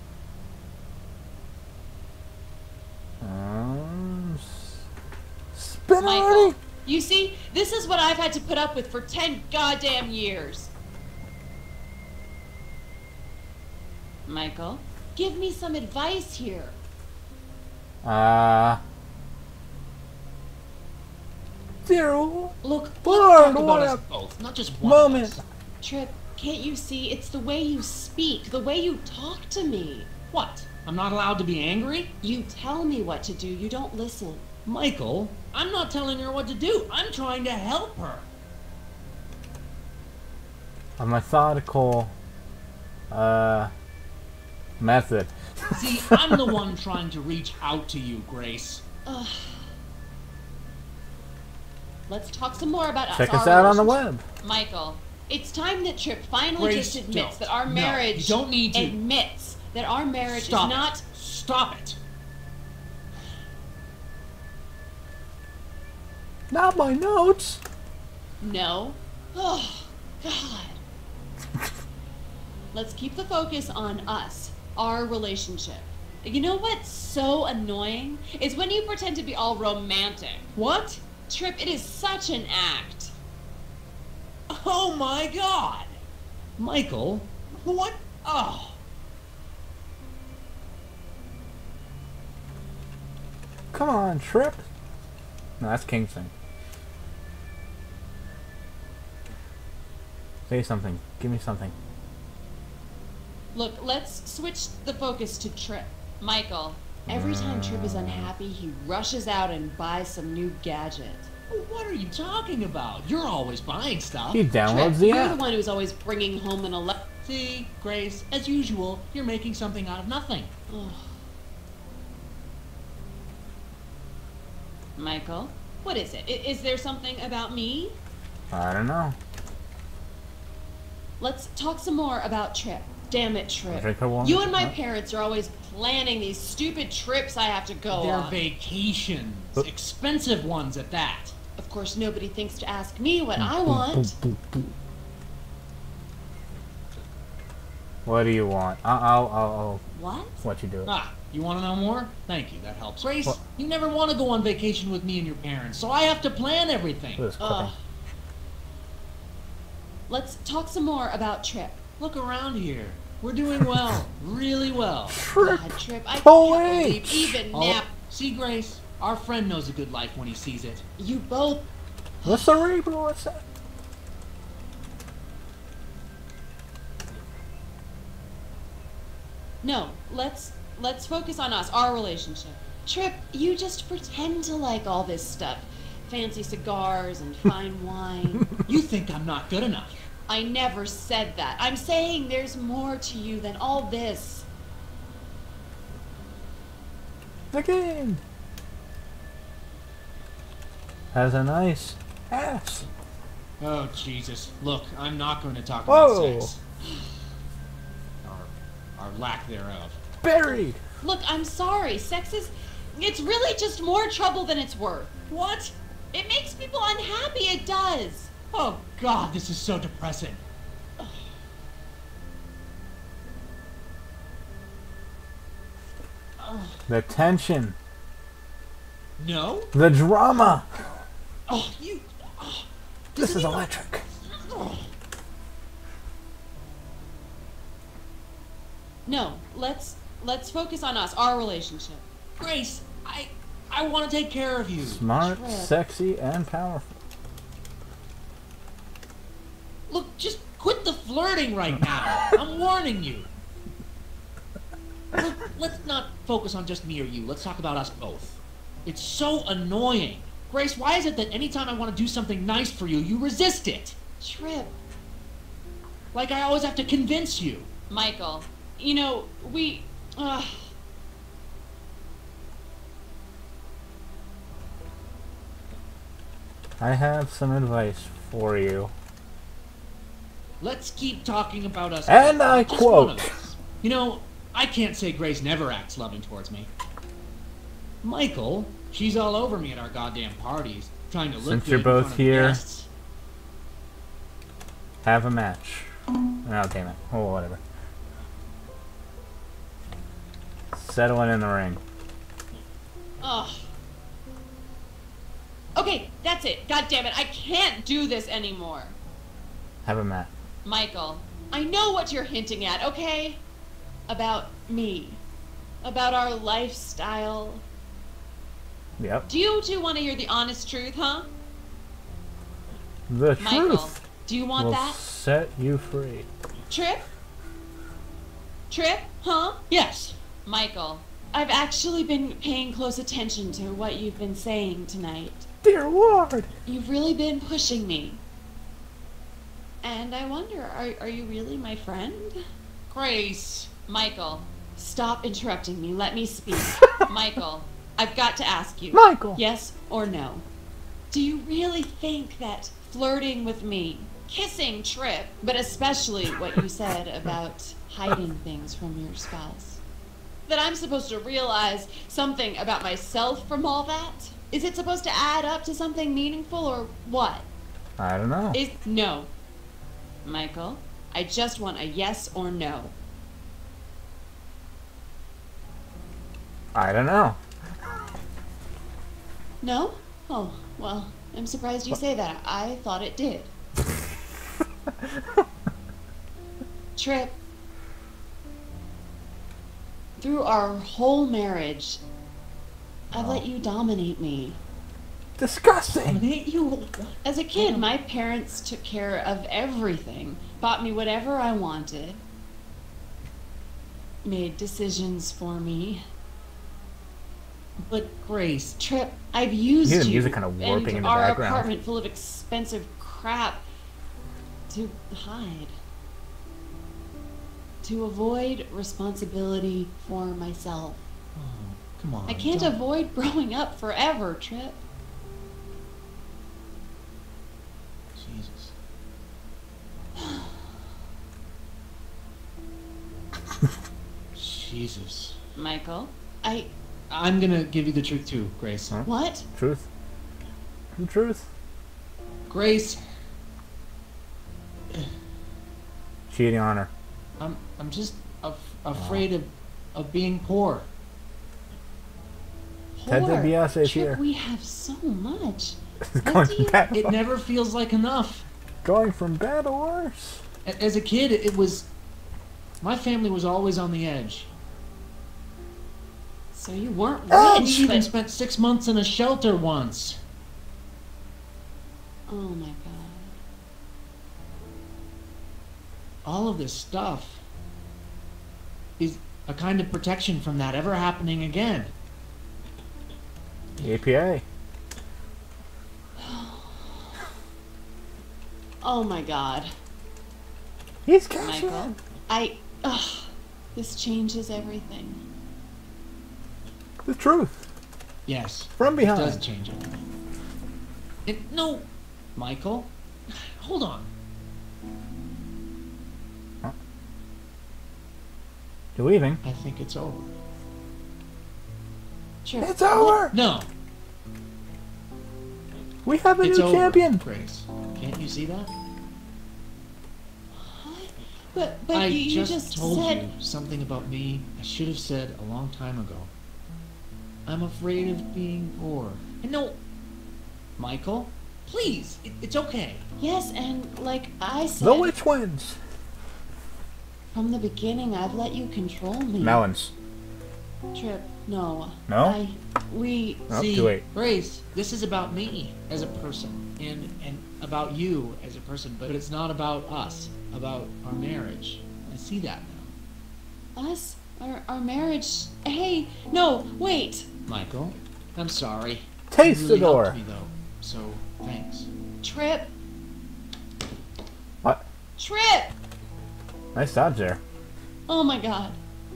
Speaker 1: Um, s- spin
Speaker 5: Michael.
Speaker 1: already?
Speaker 5: You see, this is what I've had to put up with for ten goddamn years. Michael, give me some advice here.
Speaker 1: Uh. Zero.
Speaker 4: Look,
Speaker 1: Lord,
Speaker 4: let's talk about
Speaker 1: what
Speaker 4: us
Speaker 1: a
Speaker 4: both, not just one of
Speaker 1: moment.
Speaker 4: us.
Speaker 5: Trip, can't you see? It's the way you speak, the way you talk to me.
Speaker 4: What? I'm not allowed to be angry?
Speaker 5: You tell me what to do, you don't listen.
Speaker 4: Michael, I'm not telling her what to do. I'm trying to help her.
Speaker 1: A methodical, uh, method.
Speaker 4: See, I'm the one trying to reach out to you, Grace.
Speaker 5: Ugh. Let's talk some more about
Speaker 1: Check
Speaker 5: us.
Speaker 1: us
Speaker 5: our
Speaker 1: out on the
Speaker 5: relationship.
Speaker 1: web.
Speaker 5: Michael, it's time that Trip finally
Speaker 4: Grace,
Speaker 5: just admits
Speaker 4: don't.
Speaker 5: that our
Speaker 4: No,
Speaker 5: marriage
Speaker 4: you don't need to.
Speaker 5: admits that our marriage
Speaker 4: Stop
Speaker 5: is
Speaker 4: it.
Speaker 5: not.
Speaker 4: Stop it.
Speaker 1: Not my notes.
Speaker 5: No. Oh, God. Let's keep the focus on us, our relationship. You know what's so annoying? Is when you pretend to be all romantic.
Speaker 4: What?
Speaker 5: Trip, it is such an act.
Speaker 4: Oh my god! Michael? What? Oh.
Speaker 1: Come on, Trip. No, that's Kingston. Say something. Give me something.
Speaker 5: Look, let's switch the focus to Trip. Michael, every time Trip is unhappy, he rushes out and buys some new gadget.
Speaker 4: What are you talking about? You're always buying stuff.
Speaker 1: He downloads
Speaker 5: Trip,
Speaker 1: the
Speaker 5: you're
Speaker 1: app.
Speaker 5: the one who's always bringing home an ele-
Speaker 4: See, Grace, as usual, you're making something out of nothing.
Speaker 5: Ugh. Michael, what is it? I- Is there something about me?
Speaker 1: I don't know.
Speaker 5: Let's talk some more about Trip. Damn it,
Speaker 1: I'll
Speaker 5: Trip.
Speaker 1: drink her one.
Speaker 5: You and my
Speaker 1: Huh?
Speaker 5: parents are always planning these stupid trips I have to go
Speaker 4: They're
Speaker 5: on.
Speaker 4: vacations.
Speaker 1: Uh.
Speaker 4: Expensive ones at that.
Speaker 5: Of course, nobody thinks to ask me what I want.
Speaker 1: What do you want? I'll, I'll, I'll, I'll
Speaker 5: What?
Speaker 1: let you do it.
Speaker 4: Ah, You want to know more? Thank you, that helps. Grace,
Speaker 1: What?
Speaker 4: you never want to go on vacation with me and your parents, so I have to plan everything.
Speaker 1: Look at this cooking.
Speaker 5: Ugh. Let's talk some more about Trip.
Speaker 4: Look around here. We're doing well. Really well.
Speaker 1: Trip.
Speaker 5: God, Trip, I
Speaker 1: Pull
Speaker 5: can't
Speaker 1: it.
Speaker 5: believe even
Speaker 4: Oh,
Speaker 5: Nap.
Speaker 4: see, Grace? Our friend knows a good life when he sees it.
Speaker 5: You both.
Speaker 1: What's the cerebral? What's that?
Speaker 5: No, let's let's focus on us, our relationship. Trip, you just pretend to like all this stuff. Fancy cigars and fine wine.
Speaker 4: You think I'm not good enough.
Speaker 5: I never said that. I'm saying there's more to you than all this.
Speaker 1: Again. Has a nice ass.
Speaker 4: Oh, Jesus. Look, I'm not going to talk
Speaker 1: Whoa.
Speaker 4: about sex. Or, or lack thereof.
Speaker 1: Buried.
Speaker 5: Look, I'm sorry. Sex is. It's really just more trouble than it's worth.
Speaker 4: What?
Speaker 5: It makes people unhappy. It does.
Speaker 4: Oh, God, this is so depressing.
Speaker 1: The tension.
Speaker 4: No?
Speaker 1: The drama.
Speaker 4: Oh, you... Oh,
Speaker 1: This is electric.
Speaker 5: No, let's let's focus on us, our relationship.
Speaker 4: Grace, I... I want to take care of you.
Speaker 1: Smart,
Speaker 5: Trip.
Speaker 1: sexy, and powerful.
Speaker 4: Look, just quit the flirting right now. I'm warning you. Look, let's not focus on just me or you. Let's talk about us both. It's so annoying. Grace, why is it that anytime I want to do something nice for you, you resist it?
Speaker 5: Trip.
Speaker 4: Like I always have to convince you.
Speaker 5: Michael, you know, we. Uh,
Speaker 1: I have some advice for you.
Speaker 4: Let's keep talking about us.
Speaker 1: And I
Speaker 4: Just
Speaker 1: quote.
Speaker 4: one of us. You know, I can't say Grace never acts loving towards me. Michael, she's all over me at our goddamn parties, trying to look
Speaker 1: Since
Speaker 4: good
Speaker 1: you're
Speaker 4: in
Speaker 1: both
Speaker 4: front of the
Speaker 1: here.
Speaker 4: guests.
Speaker 1: Have a match. Oh, damn it. Oh, whatever. Settle it in the ring.
Speaker 5: ugh. Okay, that's it. God damn it. I can't do this anymore.
Speaker 1: Have a match.
Speaker 5: Michael, I know what you're hinting at, okay? About me. About our lifestyle.
Speaker 1: Yep.
Speaker 5: Do you two want to hear the honest truth, huh?
Speaker 1: The
Speaker 5: Michael,
Speaker 1: truth
Speaker 5: do you want
Speaker 1: will
Speaker 5: that?
Speaker 1: set you free.
Speaker 5: Trip? Trip? Huh?
Speaker 4: Yes.
Speaker 5: Michael, I've actually been paying close attention to what you've been saying tonight.
Speaker 1: Dear Lord!
Speaker 5: You've really been pushing me. And I wonder, are, are you really my friend?
Speaker 4: Grace.
Speaker 5: Michael, stop interrupting me. Let me speak. Michael, I've got to ask you.
Speaker 1: Michael!
Speaker 5: Yes or no? Do you really think that flirting with me, kissing Trip, but especially what you said about hiding things from your spouse, that I'm supposed to realize something about myself from all that? Is it supposed to add up to something meaningful or what?
Speaker 1: I don't know.
Speaker 5: Is no. Michael, I just want a yes or no.
Speaker 1: I don't know.
Speaker 5: No? Oh, well, I'm surprised you say that. I thought it did. Trip, through our whole marriage, I've let you dominate me.
Speaker 1: Disgusting!
Speaker 4: You.
Speaker 5: As a kid, my parents took care of everything, bought me whatever I wanted, made decisions for me.
Speaker 4: But Grace.
Speaker 5: Trip, I've used
Speaker 1: You hear the
Speaker 5: you
Speaker 1: music kinda warping
Speaker 5: and
Speaker 1: in the
Speaker 5: our
Speaker 1: background.
Speaker 5: apartment full of expensive crap to hide. To avoid responsibility for myself.
Speaker 4: Oh, come on.
Speaker 5: I can't
Speaker 4: don't-
Speaker 5: avoid growing up forever, Trip.
Speaker 4: Jesus. Jesus.
Speaker 5: Michael, I...
Speaker 4: I'm gonna give you the truth too, Grace.
Speaker 1: Huh?
Speaker 5: What?
Speaker 1: Truth? The truth?
Speaker 4: Grace,
Speaker 1: Cheating on her.
Speaker 4: I'm I'm just af- afraid of of being poor.
Speaker 1: Ted
Speaker 5: poor.
Speaker 1: DiBiase is
Speaker 5: Trip,
Speaker 1: here.
Speaker 5: we have so much.
Speaker 1: Going
Speaker 5: What do
Speaker 1: from
Speaker 5: you...
Speaker 1: bad,
Speaker 4: It never feels like enough.
Speaker 1: going from bad to worse.
Speaker 4: A- As a kid, it was... My family was always on the edge.
Speaker 5: So you weren't
Speaker 4: We
Speaker 5: rich,
Speaker 4: even
Speaker 5: but...
Speaker 4: spent six months in a shelter once.
Speaker 5: Oh my god.
Speaker 4: All of this stuff is a kind of protection from that ever happening again.
Speaker 1: The A P A.
Speaker 5: Oh my god.
Speaker 1: He's cashing
Speaker 5: Michael.
Speaker 1: in.
Speaker 5: I... Ugh. This changes everything.
Speaker 1: The truth.
Speaker 4: Yes.
Speaker 1: From
Speaker 4: It does
Speaker 1: behind.
Speaker 4: change it. It, no, Michael. Hold on.
Speaker 1: You're leaving.
Speaker 4: I think it's over.
Speaker 5: Trip.
Speaker 1: It's over.
Speaker 4: No,
Speaker 1: We have a
Speaker 4: it's
Speaker 1: new
Speaker 4: over,
Speaker 1: champion.
Speaker 4: Grace. Can't you see that?
Speaker 5: But, but
Speaker 4: I
Speaker 5: you, you
Speaker 4: just,
Speaker 5: just
Speaker 4: told
Speaker 5: said...
Speaker 4: you something about me I should have said a long time ago. I'm afraid of being poor. And no, Michael, please, it, it's okay.
Speaker 5: Yes, and like I said...
Speaker 1: The Witch wins.
Speaker 5: From the beginning, I've let you control me.
Speaker 1: Melons.
Speaker 5: Trip, no.
Speaker 1: No?
Speaker 5: I... We...
Speaker 1: Oh,
Speaker 4: See,
Speaker 1: too late.
Speaker 4: Grace, this is about me as a person, and and about you as a person, but it's not about us, about our marriage. I see that now.
Speaker 5: Us? Our, our marriage... Hey, no, wait.
Speaker 4: Michael, I'm sorry.
Speaker 1: Taste
Speaker 4: You
Speaker 1: the
Speaker 4: really
Speaker 1: door.
Speaker 4: helped me, though, so thanks.
Speaker 5: Trip.
Speaker 1: What?
Speaker 5: Trip!
Speaker 1: Nice dodge there.
Speaker 5: Oh my god.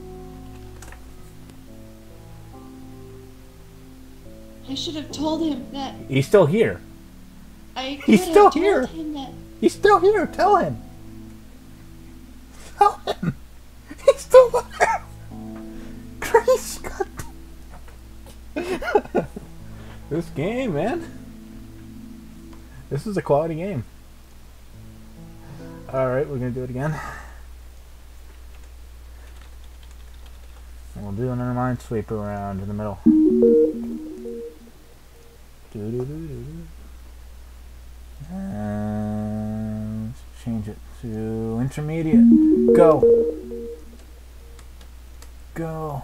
Speaker 5: I should have told him that...
Speaker 1: He's still here.
Speaker 5: I
Speaker 1: He's
Speaker 5: could
Speaker 1: still
Speaker 5: have told
Speaker 1: here.
Speaker 5: him that...
Speaker 1: He's still here. Tell him. Tell him. He's still there. Grace, God. This game, man. This is a quality game. Alright, we're gonna do it again. And we'll do another minesweeper around in the middle. Doo-doo-doo-doo-doo. And change it to intermediate. Go. Go.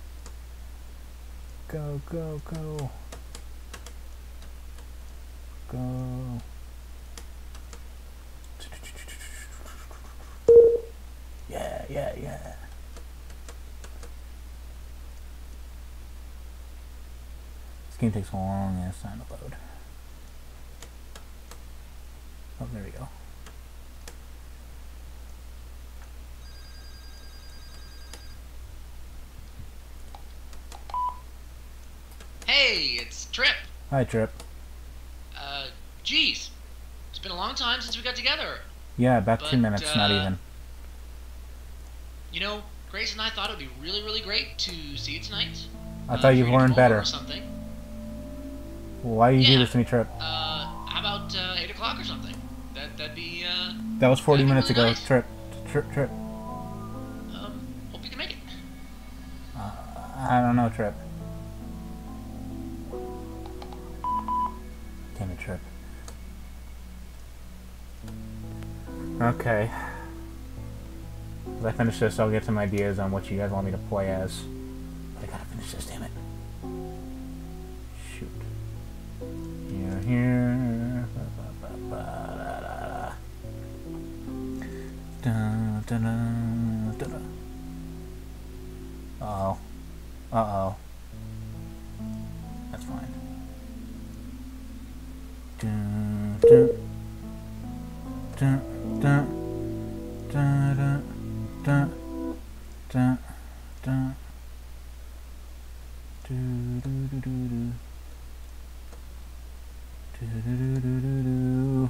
Speaker 1: Go, go, go. Go. Yeah, yeah, yeah. This game takes a long ass time to load. Oh, there we go.
Speaker 2: Hey, it's Trip.
Speaker 1: Hi, Trip.
Speaker 2: Uh, geez. It's been a long time since we got together.
Speaker 1: Yeah, about two
Speaker 2: But,
Speaker 1: minutes, not
Speaker 2: uh,
Speaker 1: even.
Speaker 2: You know, Grace and I thought it would be really, really great to see you tonight.
Speaker 1: I
Speaker 2: Uh,
Speaker 1: thought
Speaker 2: for
Speaker 1: you'd
Speaker 2: you to
Speaker 1: learned
Speaker 2: come over
Speaker 1: better.
Speaker 2: Or something.
Speaker 1: Why do you do
Speaker 2: Yeah.
Speaker 1: this to me, Trip?
Speaker 2: Uh, how about uh, eight o'clock or something? That that'd be uh,
Speaker 1: That was forty
Speaker 2: that'd be
Speaker 1: minutes
Speaker 2: really
Speaker 1: ago.
Speaker 2: nice.
Speaker 1: Trip. Trip, Trip.
Speaker 2: um, hope you can make it.
Speaker 1: I don't know, Trip. Damn it, Trip. Okay. As I finish this, I'll get some ideas on what you guys want me to play as. But I gotta finish this, damn it. Shoot. Here, here. Ba, ba, ba, ba, da, da. Da, da, da, da. Uh-oh. Uh-oh. That's fine. Dun, dun, dun, dun, dun, dun, dun, dun. Do, do, do, do, do. Do, do, do, do, do, do.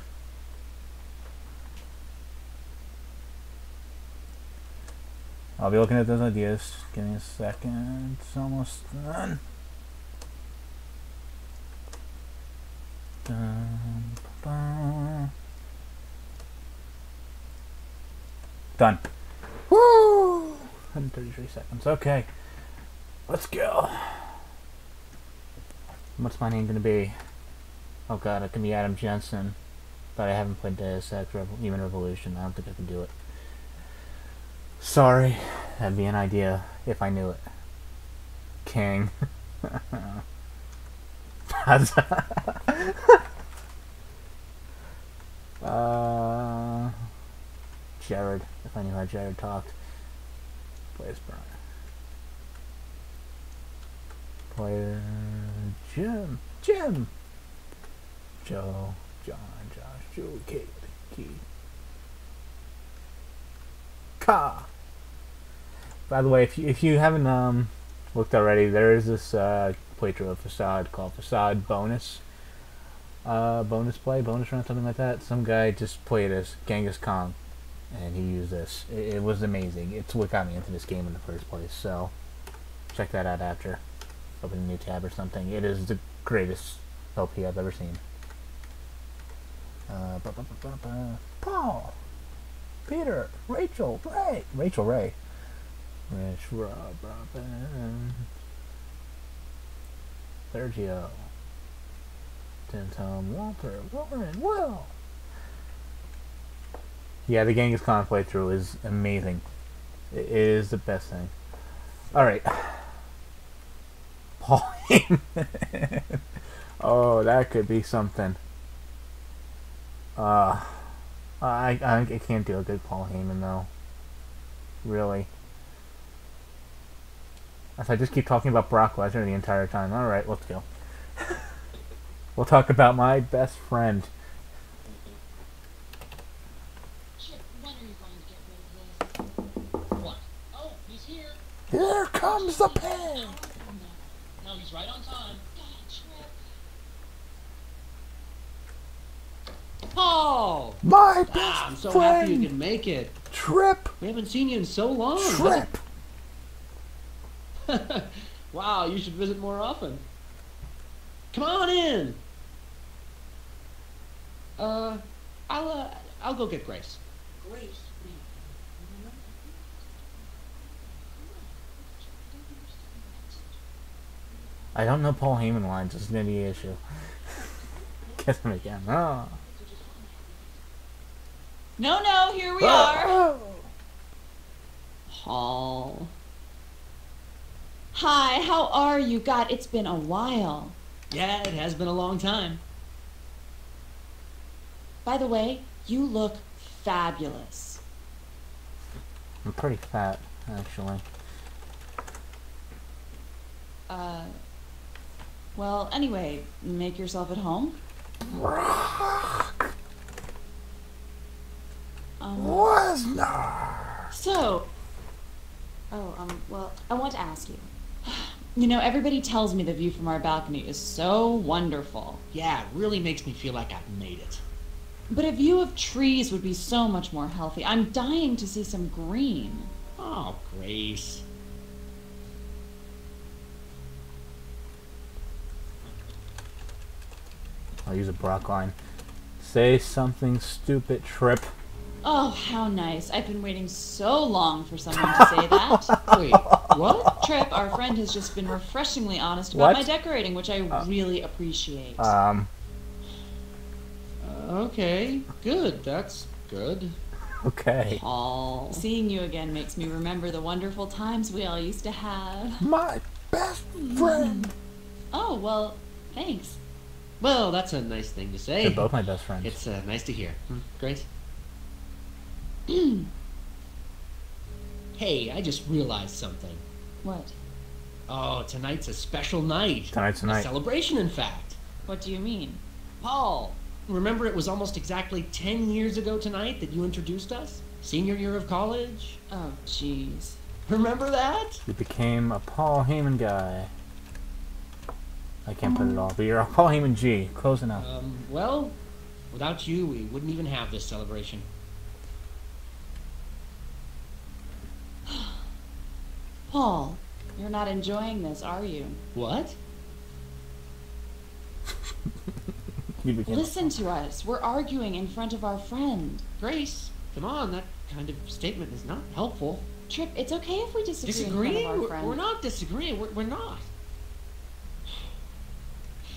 Speaker 1: I'll be looking at those ideas. Give me a second. It's almost done. Dun, ba-ba. Done. Woo! one hundred thirty-three seconds. Okay. Let's go. What's my name gonna be? Oh god, it can be Adam Jensen. But I haven't played Deus Ex Revo- Human Revolution. I don't think I can do it. Sorry. That'd be an idea if I knew it. King. uh, Jared. If I knew how Jared talked. Plays Brian. Play Jim. Jim. Joe. John. Josh. Joey. Kate. Keith. Ka. By the way, if you if you haven't um looked already, there is this uh, playthrough of Facade called Facade Bonus. Uh, bonus play, bonus run, something like that. Some guy just played as Genghis Khan, and he used this. It, it was amazing. It's what got me into this game in the first place. So check that out after. Open a new tab or something. It is the greatest L P I've ever seen. Uh, ba -ba -ba -ba -ba. Paul, Peter, Rachel, Ray, Rachel Ray, Rich, Rob, Robin, Sergio, Tim, Tom, Walter, Warren, Will. Yeah, the Genghis Khan playthrough is amazing. It is the best thing. All right, Paul Heyman. Oh, that could be something. Uh, I, I I can't do a good Paul Heyman though. Really. If I just keep talking about Brock Lesnar the entire time. Alright, let's go. We'll talk about my best friend.
Speaker 3: Chip, when are you going to get rid of this? What? Oh, he's here.
Speaker 1: Here comes the pain!
Speaker 3: No, he's right on time. God, Chip.
Speaker 4: Paul!
Speaker 1: My
Speaker 4: Ah,
Speaker 1: best
Speaker 4: I'm so
Speaker 1: friend!
Speaker 4: happy you can make it.
Speaker 1: Trip!
Speaker 4: We haven't seen you in so long.
Speaker 1: Trip!
Speaker 4: Wow, you should visit more often. Come on in. Uh, I'll uh, I'll go get Grace.
Speaker 3: Grace,
Speaker 1: I don't know Paul Heyman lines, this is gonna be the issue. Guess him again. Oh.
Speaker 5: No, no, here we are. Paul. Hi, how are you? God, it's been a while.
Speaker 4: Yeah, it has been a long time.
Speaker 5: By the way, you look fabulous.
Speaker 1: I'm pretty fat, actually.
Speaker 5: Uh, well, anyway, make yourself at home. Um,
Speaker 1: Lesnar!
Speaker 5: so, oh, um, well, I want to ask you. You know, everybody tells me the view from our balcony is so wonderful.
Speaker 4: Yeah, it really makes me feel like I've made it.
Speaker 5: But a view of trees would be so much more healthy. I'm dying to see some green.
Speaker 4: Oh, Grace.
Speaker 1: I'll use a Brock line. Say something stupid, Trip.
Speaker 5: Oh, how nice. I've been waiting so long for someone to say that.
Speaker 4: Wait, what?
Speaker 5: Trip, our friend, has just been refreshingly honest about
Speaker 1: What?
Speaker 5: my decorating, which I really appreciate.
Speaker 1: Um,
Speaker 4: Uh, okay, good. That's good.
Speaker 1: okay.
Speaker 5: Paul. Seeing you again makes me remember the wonderful times we all used to have.
Speaker 1: My best friend!
Speaker 5: Oh, well, thanks.
Speaker 4: Well, that's a nice thing to say.
Speaker 1: They're both my best friends.
Speaker 4: It's uh, nice to hear. Hmm, Grace? Hey, I just realized something.
Speaker 5: What?
Speaker 4: Oh, tonight's a special night.
Speaker 1: Tonight's the
Speaker 4: A
Speaker 1: night.
Speaker 4: celebration, in fact.
Speaker 5: What do you mean?
Speaker 4: Paul, remember it was almost exactly ten years ago tonight that you introduced us? Senior year of college?
Speaker 5: Oh, jeez.
Speaker 4: Remember that?
Speaker 1: You became a Paul Heyman guy. I can't put it all, but you're a Paul Heyman G. Close enough.
Speaker 4: Um, well, without you, we wouldn't even have this celebration.
Speaker 5: Paul, you're not enjoying this, are you?
Speaker 4: What?
Speaker 1: You became
Speaker 5: Listen to us. We're arguing in front of our friend.
Speaker 4: Grace, come on, that kind of statement is not helpful.
Speaker 5: Trip, it's okay if we disagree in front
Speaker 4: Disagreeing?
Speaker 5: of our
Speaker 4: We're,
Speaker 5: friend.
Speaker 4: we're not disagreeing. We're, we're not.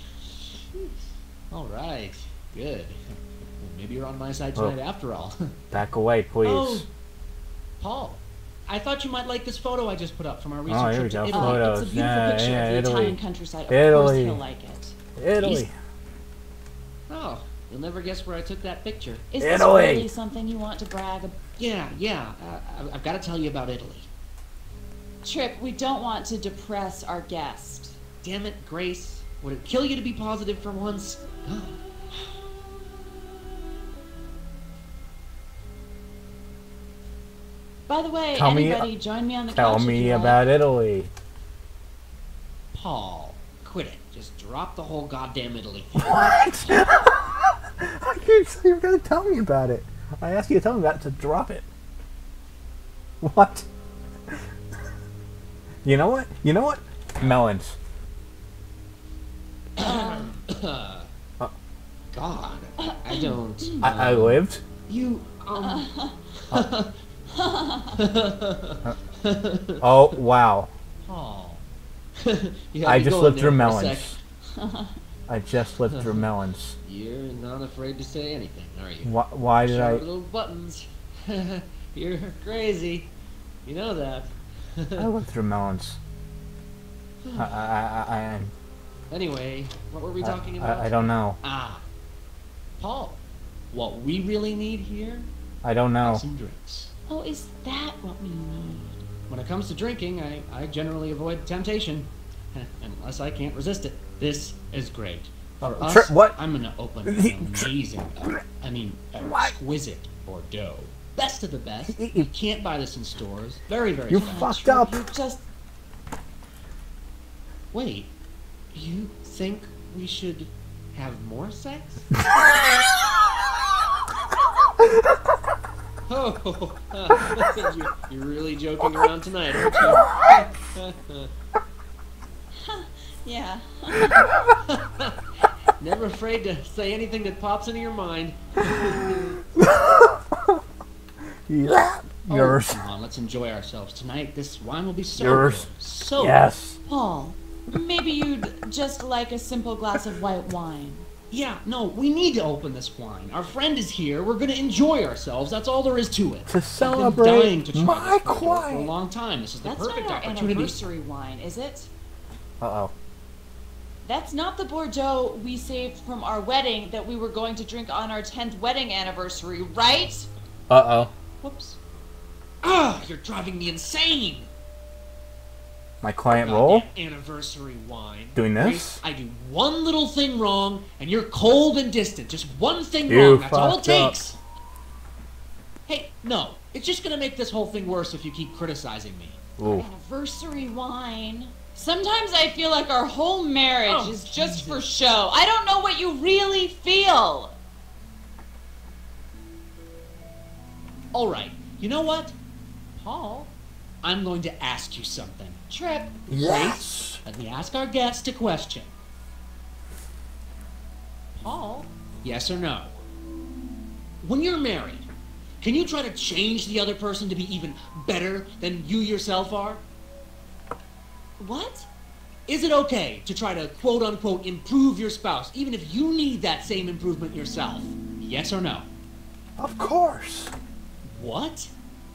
Speaker 4: All right. Good. Well, maybe you're on my side tonight
Speaker 1: Oh.
Speaker 4: after all.
Speaker 1: Back away, please.
Speaker 4: Oh, Paul. I thought you might like this photo I just put up from our recent
Speaker 1: Oh, here we
Speaker 4: trip
Speaker 1: go.
Speaker 4: to Italy.
Speaker 5: Uh,
Speaker 1: Photos.
Speaker 5: it's a beautiful
Speaker 1: Yeah,
Speaker 5: picture
Speaker 1: yeah,
Speaker 5: of the
Speaker 1: Italy.
Speaker 5: Italian countryside. Of
Speaker 1: Italy.
Speaker 5: course he'll like it.
Speaker 1: Italy.
Speaker 4: Oh, you'll never guess where I took that picture.
Speaker 5: Is
Speaker 1: Italy.
Speaker 5: this really something you want to brag about?
Speaker 4: Yeah, yeah. Uh, I- I've got to tell you about Italy.
Speaker 5: Trip, we don't want to depress our guest.
Speaker 4: Damn it, Grace. Would it kill you to be positive for once?
Speaker 5: By the way,
Speaker 1: Tell me-
Speaker 5: anybody join me on the
Speaker 1: Tell
Speaker 5: couch if
Speaker 1: me
Speaker 5: you like.
Speaker 1: about Italy.
Speaker 4: Paul, quit it. Just drop the whole goddamn Italy.
Speaker 1: What? You said you were going to tell me about it. I asked you to tell me about it to drop it. What? You know what? You know what? Melons.
Speaker 4: God, I don't.
Speaker 1: I, I lived.
Speaker 4: You, um.
Speaker 1: Oh, wow.
Speaker 4: Paul. You had
Speaker 1: I
Speaker 4: me
Speaker 1: just
Speaker 4: going
Speaker 1: lived
Speaker 4: there
Speaker 1: through
Speaker 4: for a
Speaker 1: melons.
Speaker 4: sec.
Speaker 1: I just lived through melons.
Speaker 4: You're not afraid to say anything, are you?
Speaker 1: Why, why did
Speaker 4: Sharp
Speaker 1: I...
Speaker 4: little buttons. You're crazy. You know that.
Speaker 1: I lived through melons. I, I, I, I,
Speaker 4: Anyway, what were we
Speaker 1: I,
Speaker 4: talking about?
Speaker 1: I, I don't know.
Speaker 4: Ah, Paul. What we really need here
Speaker 1: I don't
Speaker 4: are
Speaker 1: know.
Speaker 4: some drinks.
Speaker 5: Oh, is that what we need?
Speaker 4: When it comes to drinking, I, I generally avoid temptation, unless I can't resist it. This is great. For
Speaker 1: Uh,
Speaker 4: us,
Speaker 1: tri- what?
Speaker 4: I'm gonna open an amazing, uh, I mean, exquisite Bordeaux. Best of the best. You can't buy this in stores. Very, very
Speaker 1: You
Speaker 4: special.
Speaker 1: fucked up.
Speaker 5: You just
Speaker 4: Wait, you think we should have more sex? Oh, you, you're really joking around tonight, aren't you?
Speaker 5: yeah.
Speaker 4: Never afraid to say anything that pops into your mind.
Speaker 1: Yeah. Yours.
Speaker 4: Oh, come on, let's enjoy ourselves tonight. This wine will be so
Speaker 1: Yours.
Speaker 4: good. So
Speaker 1: Yes.
Speaker 5: Paul, maybe you'd just like a simple glass of white wine.
Speaker 4: good. Yeah, no, we need to open this wine. Our friend is here. We're gonna enjoy ourselves. That's all there is to it.
Speaker 1: To
Speaker 4: I've
Speaker 1: celebrate
Speaker 4: been dying to try
Speaker 1: my
Speaker 4: this Bordeaux for a
Speaker 1: client.
Speaker 4: long time. This is the
Speaker 5: That's
Speaker 4: perfect
Speaker 5: not our
Speaker 4: opportunity.
Speaker 5: anniversary wine, is it?
Speaker 1: Uh-oh.
Speaker 5: That's not the Bordeaux we saved from our wedding that we were going to drink on our tenth wedding anniversary, right?
Speaker 1: Uh-oh.
Speaker 5: Whoops.
Speaker 4: Ah, you're driving me insane.
Speaker 1: My client roll?
Speaker 4: Goddamn anniversary wine.
Speaker 1: Doing this?
Speaker 4: Grace, I do one little thing wrong, and you're cold and distant. Just one thing
Speaker 1: You
Speaker 4: wrong. That's all it
Speaker 1: fucked up.
Speaker 4: takes. Hey, no. It's just gonna make this whole thing worse if you keep criticizing me.
Speaker 1: Ooh.
Speaker 5: Anniversary wine. Sometimes I feel like our whole marriage
Speaker 4: Oh,
Speaker 5: is just
Speaker 4: Jesus.
Speaker 5: for show. I don't know what you really feel.
Speaker 4: All right. You know what, Paul? I'm going to ask you something.
Speaker 5: Trip.
Speaker 1: Yes.
Speaker 4: Let me ask our guest a question. Paul, yes or no? When you're married, can you try to change the other person to be even better than you yourself are?
Speaker 5: What?
Speaker 4: Is it okay to try to quote unquote improve your spouse, even if you need that same improvement yourself? Yes or no?
Speaker 1: Of course.
Speaker 4: What?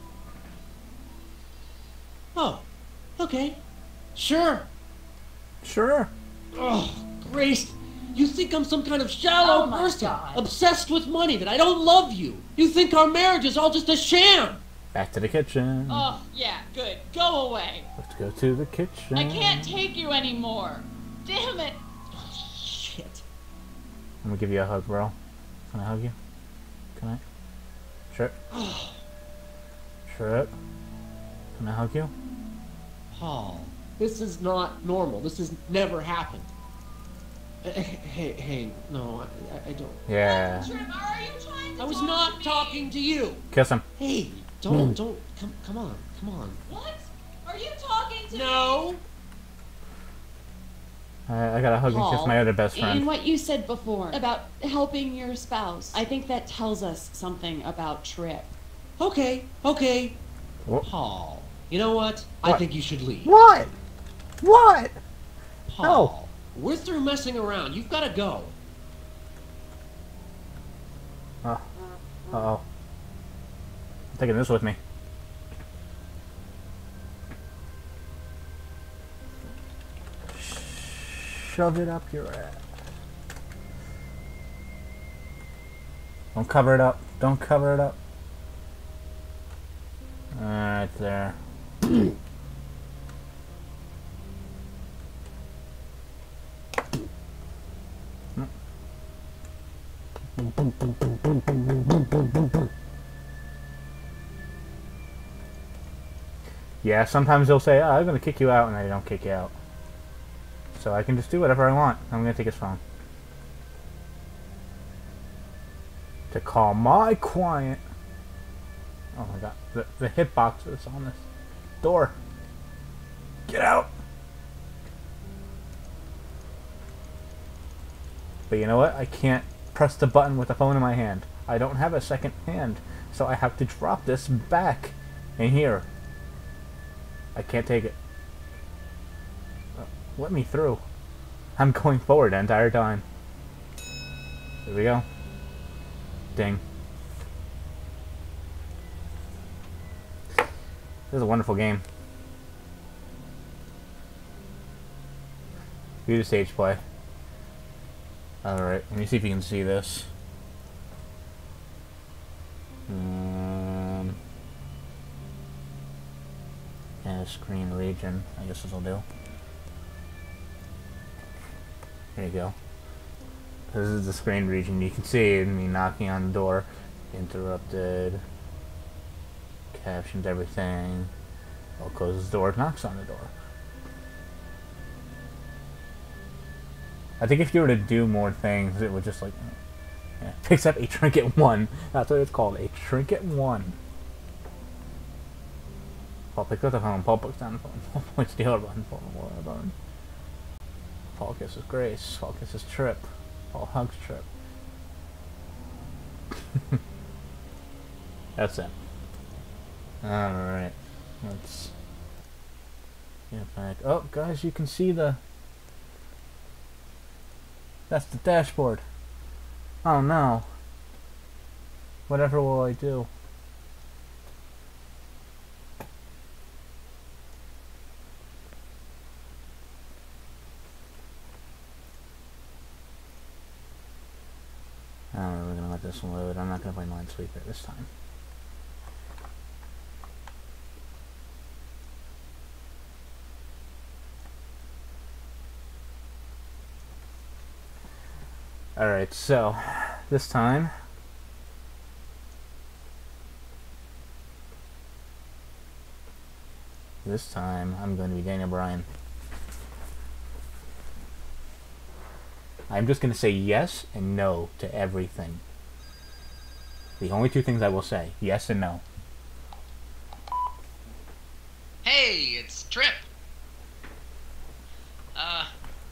Speaker 4: Oh, okay. Sure.
Speaker 1: Sure.
Speaker 4: Oh, Grace, you think I'm some kind of shallow
Speaker 5: Oh my
Speaker 4: person,
Speaker 5: God.
Speaker 4: obsessed with money, that I don't love you. You think our marriage is all just a sham.
Speaker 1: Back to the kitchen.
Speaker 5: Oh, yeah, good. Go away.
Speaker 1: Let's go to the kitchen.
Speaker 5: I can't take you anymore. Damn it.
Speaker 4: Shit.
Speaker 1: I'm gonna give you a hug, bro. Can I hug you? Can I? Trip. Trip. Can I hug you?
Speaker 4: Paul, this is not normal. This has never happened. Uh, Hey, hey, no, I, I don't.
Speaker 1: Yeah.
Speaker 5: Trip, are you trying to
Speaker 4: I was
Speaker 5: talk
Speaker 4: not
Speaker 5: to me?
Speaker 4: talking to you.
Speaker 1: Kiss him.
Speaker 4: Hey, don't, don't, come, come on, come on.
Speaker 5: What? Are you talking to me?
Speaker 4: No.
Speaker 1: I, I gotta hug and kiss
Speaker 5: Paul,
Speaker 1: my other best
Speaker 5: in
Speaker 1: friend.
Speaker 5: what you said before about helping your spouse, I think that tells us something about Trip.
Speaker 4: Okay, okay.
Speaker 1: What?
Speaker 4: Paul, you know what? I
Speaker 1: What?
Speaker 4: think you should leave.
Speaker 1: What? What?
Speaker 4: Paul, we're through messing around. You've got to go.
Speaker 1: Uh oh. I'm taking this with me. Shove it up your ass. Don't cover it up. Don't cover it up. Alright there. Yeah, sometimes they'll say, oh, I'm going to kick you out, and they don't kick you out. So I can just do whatever I want. I'm going to take his phone. To call my client. Oh my god. The, the hitbox is on this door. Get out! But you know what? I can't press the button with the phone in my hand. I don't have a second hand. So I have to drop this back in here. I can't take it. Uh, let me through. I'm going forward the entire time. Here we go. Ding. This is a wonderful game. View the stage play. Alright, let me see if you can see this. Um, yeah, screen region. I guess this will do. There you go. This is the screen region. You can see me knocking on the door. Interrupted. Captions everything. Well, closes the door, knocks on the door. I think if you were to do more things, it would just like... Yeah, picks up a trinket one. That's what it's called. A trinket one. Paul picks up the phone. Paul puts down the phone. Paul points the other button. Paul the button. Paul kisses Grace. Paul kisses Trip. Paul hugs Trip. That's it. Alright. Let's get back. Oh, guys, you can see the... That's the dashboard. Oh no. Whatever will I do? Alright, we're gonna let this one load. I'm not gonna play Minesweeper this time. Alright, so this time this time I'm going to be Daniel Bryan. I'm just going to say yes and no to everything. The only two things I will say, yes and no.
Speaker 2: Hey, it's Trip. Uh...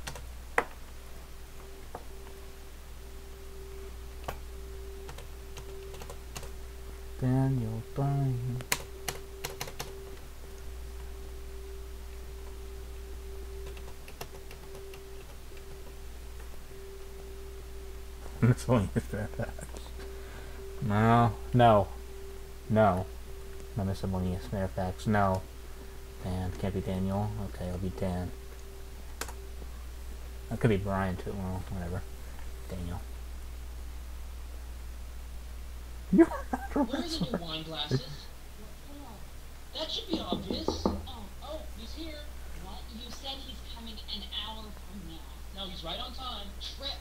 Speaker 1: Daniel Bryan. This one is Fairfax. No, no, no. No, Mister Monius Fairfax. No. Dan, can't be Daniel. Okay, it'll be Dan. That could be Brian too. Well, whatever. Daniel. You're not a
Speaker 3: Where are the new wine glasses? That should be obvious. Oh, oh, he's here. What? You said he's coming an hour from now. No, he's right on time. Trip.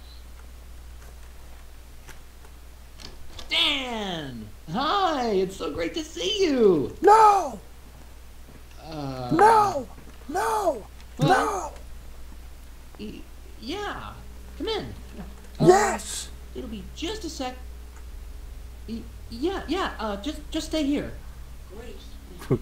Speaker 4: Dan! Hi! It's so great to see you!
Speaker 1: No!
Speaker 4: Uh,
Speaker 1: No! No!
Speaker 4: Well-
Speaker 1: No!
Speaker 4: y- yeah. Come in.
Speaker 1: Yes!
Speaker 4: It'll be just a sec. Y- yeah, yeah. Uh, just, just stay here.
Speaker 3: Grace.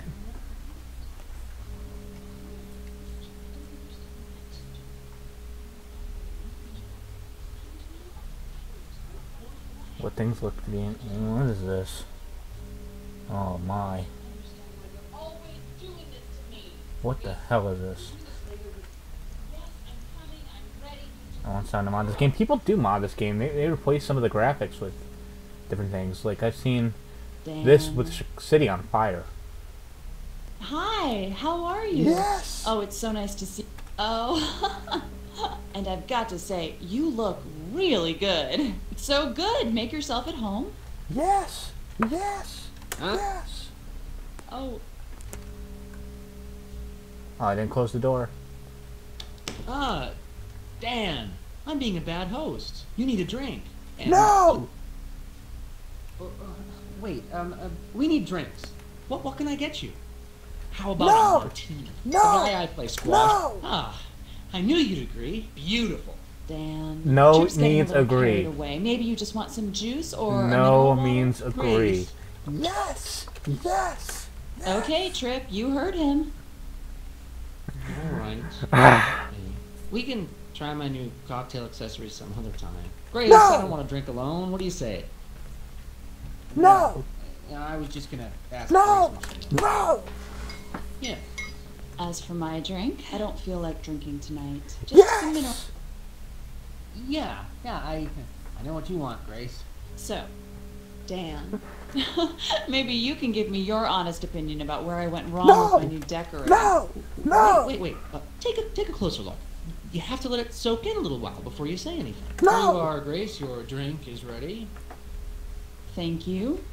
Speaker 1: What things look to be in... What is this? Oh my.
Speaker 3: You're always doing this to me.
Speaker 1: What the hell is this?
Speaker 3: Yes, I'm coming. I'm ready.
Speaker 1: I want sound to mod this game. People do mod this game. They, they replace some of the graphics with different things. Like I've seen
Speaker 5: Dan.
Speaker 1: this with Sh- City on fire.
Speaker 5: Hi, how are you?
Speaker 1: Yes.
Speaker 5: Oh, it's so nice to see. Oh, and I've got to say, you look really good. It's so good. Make yourself at home.
Speaker 1: Yes. Yes.
Speaker 4: Huh?
Speaker 1: Yes.
Speaker 5: Oh,
Speaker 1: Oh, I didn't close the door.
Speaker 4: Ah, Dan, I'm being a bad host. You need a drink. And-
Speaker 1: No.
Speaker 4: Uh, uh, wait, um, uh, we need drinks. What what can I get you? How about
Speaker 1: No.
Speaker 4: a martini?
Speaker 1: No.
Speaker 4: The guy I play squash.
Speaker 1: No.
Speaker 4: Ah, I knew you'd agree. Beautiful.
Speaker 5: Dan.
Speaker 1: No
Speaker 5: Trip's getting a
Speaker 1: means
Speaker 5: little
Speaker 1: agree.
Speaker 5: carried Away. Maybe you just want some juice or a
Speaker 1: No
Speaker 5: mineral water?
Speaker 1: means agree.
Speaker 4: Grace.
Speaker 1: Yes. Yes.
Speaker 5: Okay, Trip, you heard him.
Speaker 4: All right.
Speaker 1: Ah.
Speaker 4: We can try my new cocktail accessories some other time. Grace,
Speaker 1: No.
Speaker 4: I don't want to drink alone. What do you say?
Speaker 1: No.
Speaker 4: Yeah, I was just gonna ask.
Speaker 1: No.
Speaker 4: Grace.
Speaker 1: No.
Speaker 4: Yeah.
Speaker 5: As for my drink, I don't feel like drinking tonight. Just some mineral.
Speaker 1: Yes.
Speaker 4: Yeah. Yeah. I. I know what you want, Grace.
Speaker 5: So, Dan, maybe you can give me your honest opinion about where I went wrong
Speaker 1: No.
Speaker 5: with my new decorating.
Speaker 1: No. No.
Speaker 4: Wait, wait, wait. Uh, take a take a closer look. You have to let it soak in a little while before you say anything.
Speaker 1: No.
Speaker 4: Here you are, Grace. Your drink is ready.
Speaker 5: Thank you.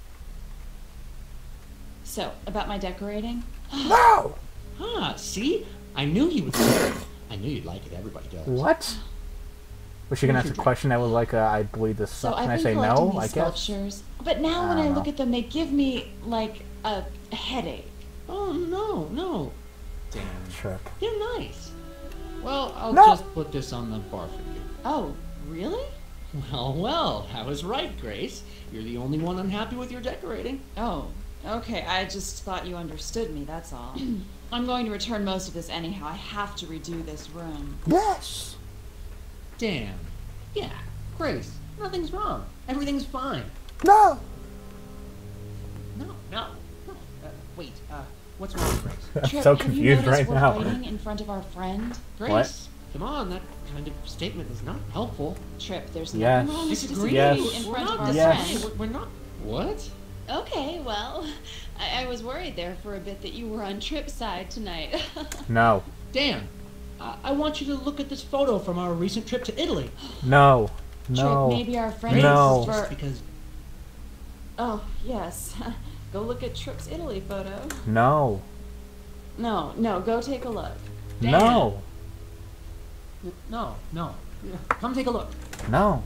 Speaker 5: So, about my decorating?
Speaker 1: No.
Speaker 4: Ah, see? I knew you would say it. I knew you'd like it. Everybody does.
Speaker 1: What? Was she gonna ask a question that was like, uh, I believe this
Speaker 5: So
Speaker 1: sucks? And I
Speaker 5: I've
Speaker 1: say
Speaker 5: been collecting
Speaker 1: no,
Speaker 5: these
Speaker 1: I guess.
Speaker 5: sculptures, but now when
Speaker 1: I
Speaker 5: I
Speaker 1: don't
Speaker 5: look
Speaker 1: know.
Speaker 5: at them, they give me like a headache.
Speaker 4: Oh no, no. Damn.
Speaker 1: Trip.
Speaker 4: They're nice. Well, I'll
Speaker 1: No.
Speaker 4: just put this on the bar for you.
Speaker 5: Oh, really?
Speaker 4: Well, well, I was right, Grace. You're the only one unhappy with your decorating.
Speaker 5: Oh, okay. I just thought you understood me, that's all. I'm going to return most of this anyhow. I have to redo this room.
Speaker 1: Yes.
Speaker 4: Damn. Yeah, Grace, nothing's wrong. Everything's fine.
Speaker 1: No.
Speaker 4: No, no, no. Uh, wait, uh, what's wrong, Grace?
Speaker 1: I'm
Speaker 5: Trip,
Speaker 1: so
Speaker 5: have you
Speaker 1: confused
Speaker 5: noticed
Speaker 1: right
Speaker 5: we're
Speaker 1: now.
Speaker 5: fighting in front of our friend?
Speaker 4: Grace,
Speaker 1: What?
Speaker 4: come on, that kind of statement is not helpful.
Speaker 5: Trip, there's
Speaker 1: Yes.
Speaker 5: nothing wrong with
Speaker 4: Disagree.
Speaker 5: disagreeing
Speaker 1: Yes.
Speaker 5: in
Speaker 4: We're
Speaker 5: front
Speaker 4: not
Speaker 5: of our
Speaker 1: Yes.
Speaker 5: friend.
Speaker 4: disagreeing. We're, we're not. What?
Speaker 5: Okay, well, I, I was worried there for a bit that you were on Trip's side tonight.
Speaker 1: No.
Speaker 4: Dan, I, I want you to look at this photo from our recent trip to Italy.
Speaker 1: No. No.
Speaker 5: Trip, maybe our friend
Speaker 1: No.
Speaker 5: is
Speaker 4: Just
Speaker 5: for...
Speaker 4: because.
Speaker 5: Oh, yes. Go look at Trip's Italy photo.
Speaker 1: No.
Speaker 5: No, no, go take a look.
Speaker 4: Dan.
Speaker 1: No.
Speaker 4: No, no. Come take a look.
Speaker 1: No.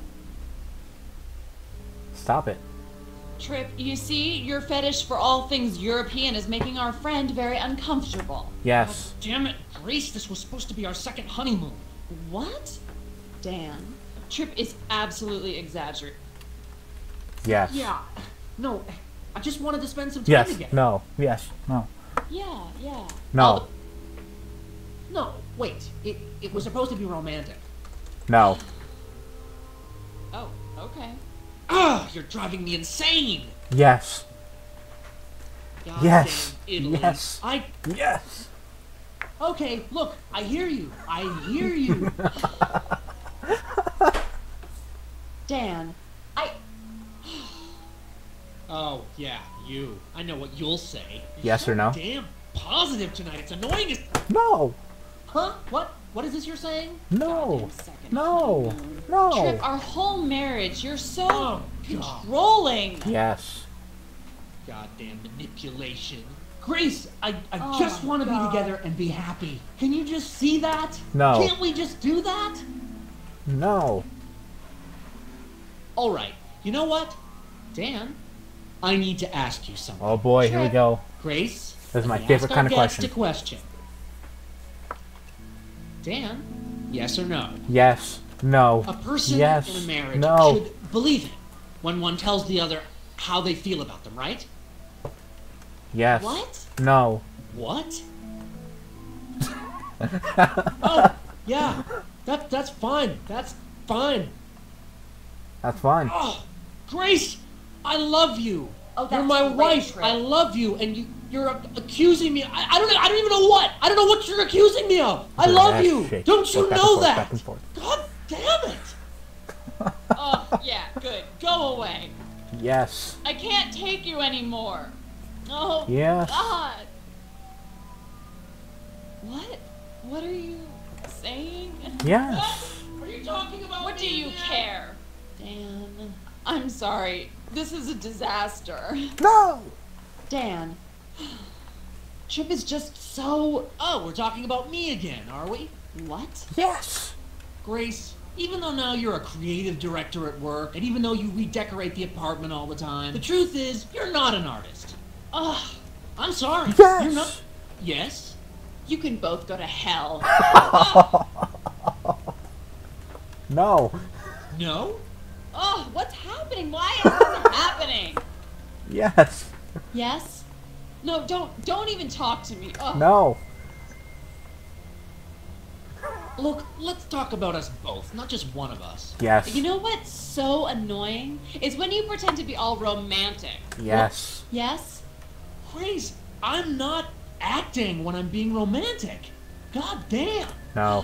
Speaker 1: Stop it.
Speaker 5: Trip, you see, your fetish for all things European is making our friend very uncomfortable.
Speaker 1: Yes.
Speaker 4: Damn it, Grace, this was supposed to be our second honeymoon.
Speaker 5: What? Dan, Trip is absolutely exaggerating.
Speaker 1: Yes.
Speaker 4: Yeah. No, I just wanted to spend some time
Speaker 1: Yes.
Speaker 4: together.
Speaker 1: No. Yes. No.
Speaker 5: Yeah, yeah.
Speaker 1: No.
Speaker 4: No, wait. It it was supposed to be romantic.
Speaker 1: No.
Speaker 5: Oh, okay.
Speaker 4: Ugh, you're driving me insane.
Speaker 1: Yes.
Speaker 4: God
Speaker 1: Yes.
Speaker 4: damn Italy.
Speaker 1: Yes.
Speaker 4: I
Speaker 1: Yes.
Speaker 4: okay. Look, I hear you. I hear you.
Speaker 5: Dan, I...
Speaker 4: Oh yeah, you. I know what you'll say.
Speaker 1: Yes or no?
Speaker 4: Damn positive tonight. It's annoying as.
Speaker 1: No.
Speaker 4: Huh? What? What is this you're saying?
Speaker 1: No.
Speaker 5: Goddamn second
Speaker 1: No.
Speaker 5: honeymoon.
Speaker 1: No.
Speaker 5: Trip, our whole marriage, you're so
Speaker 4: Oh, God.
Speaker 5: controlling.
Speaker 1: Yes.
Speaker 4: Goddamn manipulation. Grace, I, I
Speaker 5: Oh
Speaker 4: just
Speaker 5: my
Speaker 4: want to be
Speaker 5: God.
Speaker 4: together and be happy. Can you just see that?
Speaker 1: No.
Speaker 4: Can't we just do that?
Speaker 1: No.
Speaker 4: All right. You know what? Dan, I need to ask you something.
Speaker 1: Oh boy, here we
Speaker 5: Trip.
Speaker 1: go.
Speaker 4: Grace,
Speaker 1: This is my
Speaker 4: let me
Speaker 1: favorite
Speaker 4: ask
Speaker 1: kind
Speaker 4: our
Speaker 1: of
Speaker 4: guest
Speaker 1: question.
Speaker 4: a question. Dan, yes or no?
Speaker 1: Yes. No.
Speaker 4: A person
Speaker 1: Yes.
Speaker 4: in a marriage
Speaker 1: No.
Speaker 4: should believe it when one tells the other how they feel about them, right?
Speaker 1: Yes.
Speaker 5: What?
Speaker 1: No.
Speaker 4: What? Oh, yeah. That that's fine. That's fine.
Speaker 1: That's fine.
Speaker 4: Oh, Grace, I love you.
Speaker 5: Oh,
Speaker 4: You're
Speaker 5: that's
Speaker 4: my
Speaker 5: great,
Speaker 4: wife.
Speaker 5: Trip.
Speaker 4: I love you, and you you're a- accusing me. I, I don't I don't even know what. I don't know what you're accusing me of. I
Speaker 1: Your
Speaker 4: love
Speaker 1: ass
Speaker 4: you.
Speaker 1: shake.
Speaker 4: Don't you
Speaker 1: Back and
Speaker 4: know
Speaker 1: forth,
Speaker 4: that?
Speaker 1: back and forth.
Speaker 4: God damn it.
Speaker 5: Oh, yeah, good. Go away.
Speaker 1: Yes.
Speaker 5: I can't take you anymore. Oh,
Speaker 1: Yes.
Speaker 5: God. What? What are you saying?
Speaker 1: Yes.
Speaker 4: Are you talking about
Speaker 5: What do
Speaker 4: me
Speaker 5: you
Speaker 4: again?
Speaker 5: care? Dan, I'm sorry. This is a disaster.
Speaker 1: No.
Speaker 5: Dan, Trip is just so...
Speaker 4: Oh, we're talking about me again, are we?
Speaker 5: What?
Speaker 1: Yes.
Speaker 4: Grace, even though now you're a creative director at work, and even though you redecorate the apartment all the time, the truth is, you're not an artist.
Speaker 5: Ugh,
Speaker 4: I'm sorry.
Speaker 1: Yes.
Speaker 4: You're not... Yes?
Speaker 5: you can both go to hell.
Speaker 1: No.
Speaker 4: No?
Speaker 5: Oh, what's happening? Why is this happening?
Speaker 1: Yes.
Speaker 5: Yes? No, don't don't even talk to me. Ugh.
Speaker 1: No.
Speaker 4: Look, let's talk about us both, not just one of us.
Speaker 1: Yes.
Speaker 5: You know what's so annoying? Is when you pretend to be all romantic.
Speaker 1: Yes.
Speaker 5: Yes?
Speaker 4: Grace, I'm not acting when I'm being romantic. God damn.
Speaker 1: No.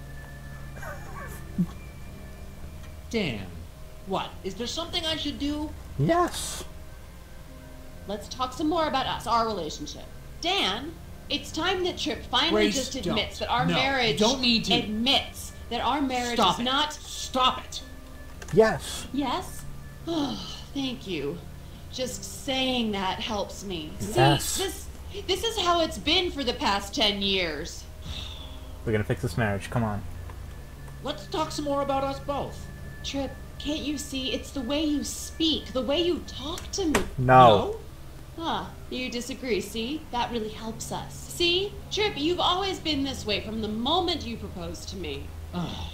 Speaker 4: Damn. What? Is there something I should do?
Speaker 1: Yes.
Speaker 5: Let's talk some more about us, our relationship. Dan, it's time that Trip finally
Speaker 4: Grace,
Speaker 5: just admits
Speaker 4: don't.
Speaker 5: that our
Speaker 4: No,
Speaker 5: marriage
Speaker 4: you don't need to.
Speaker 5: admits that our marriage
Speaker 4: Stop
Speaker 5: is
Speaker 4: it.
Speaker 5: not...
Speaker 4: Stop it.
Speaker 1: Yes.
Speaker 5: Yes? Oh, thank you. Just saying that helps me.
Speaker 1: Yes.
Speaker 5: See, this this is how it's been for the past ten years.
Speaker 1: We're gonna fix this marriage. Come on.
Speaker 4: Let's talk some more about us both.
Speaker 5: Trip, can't you see? It's the way you speak, the way you talk to me.
Speaker 1: No.
Speaker 5: Ah, you disagree, see? That really helps us. See? Trip, you've always been this way from the moment you proposed to me.
Speaker 4: Ugh.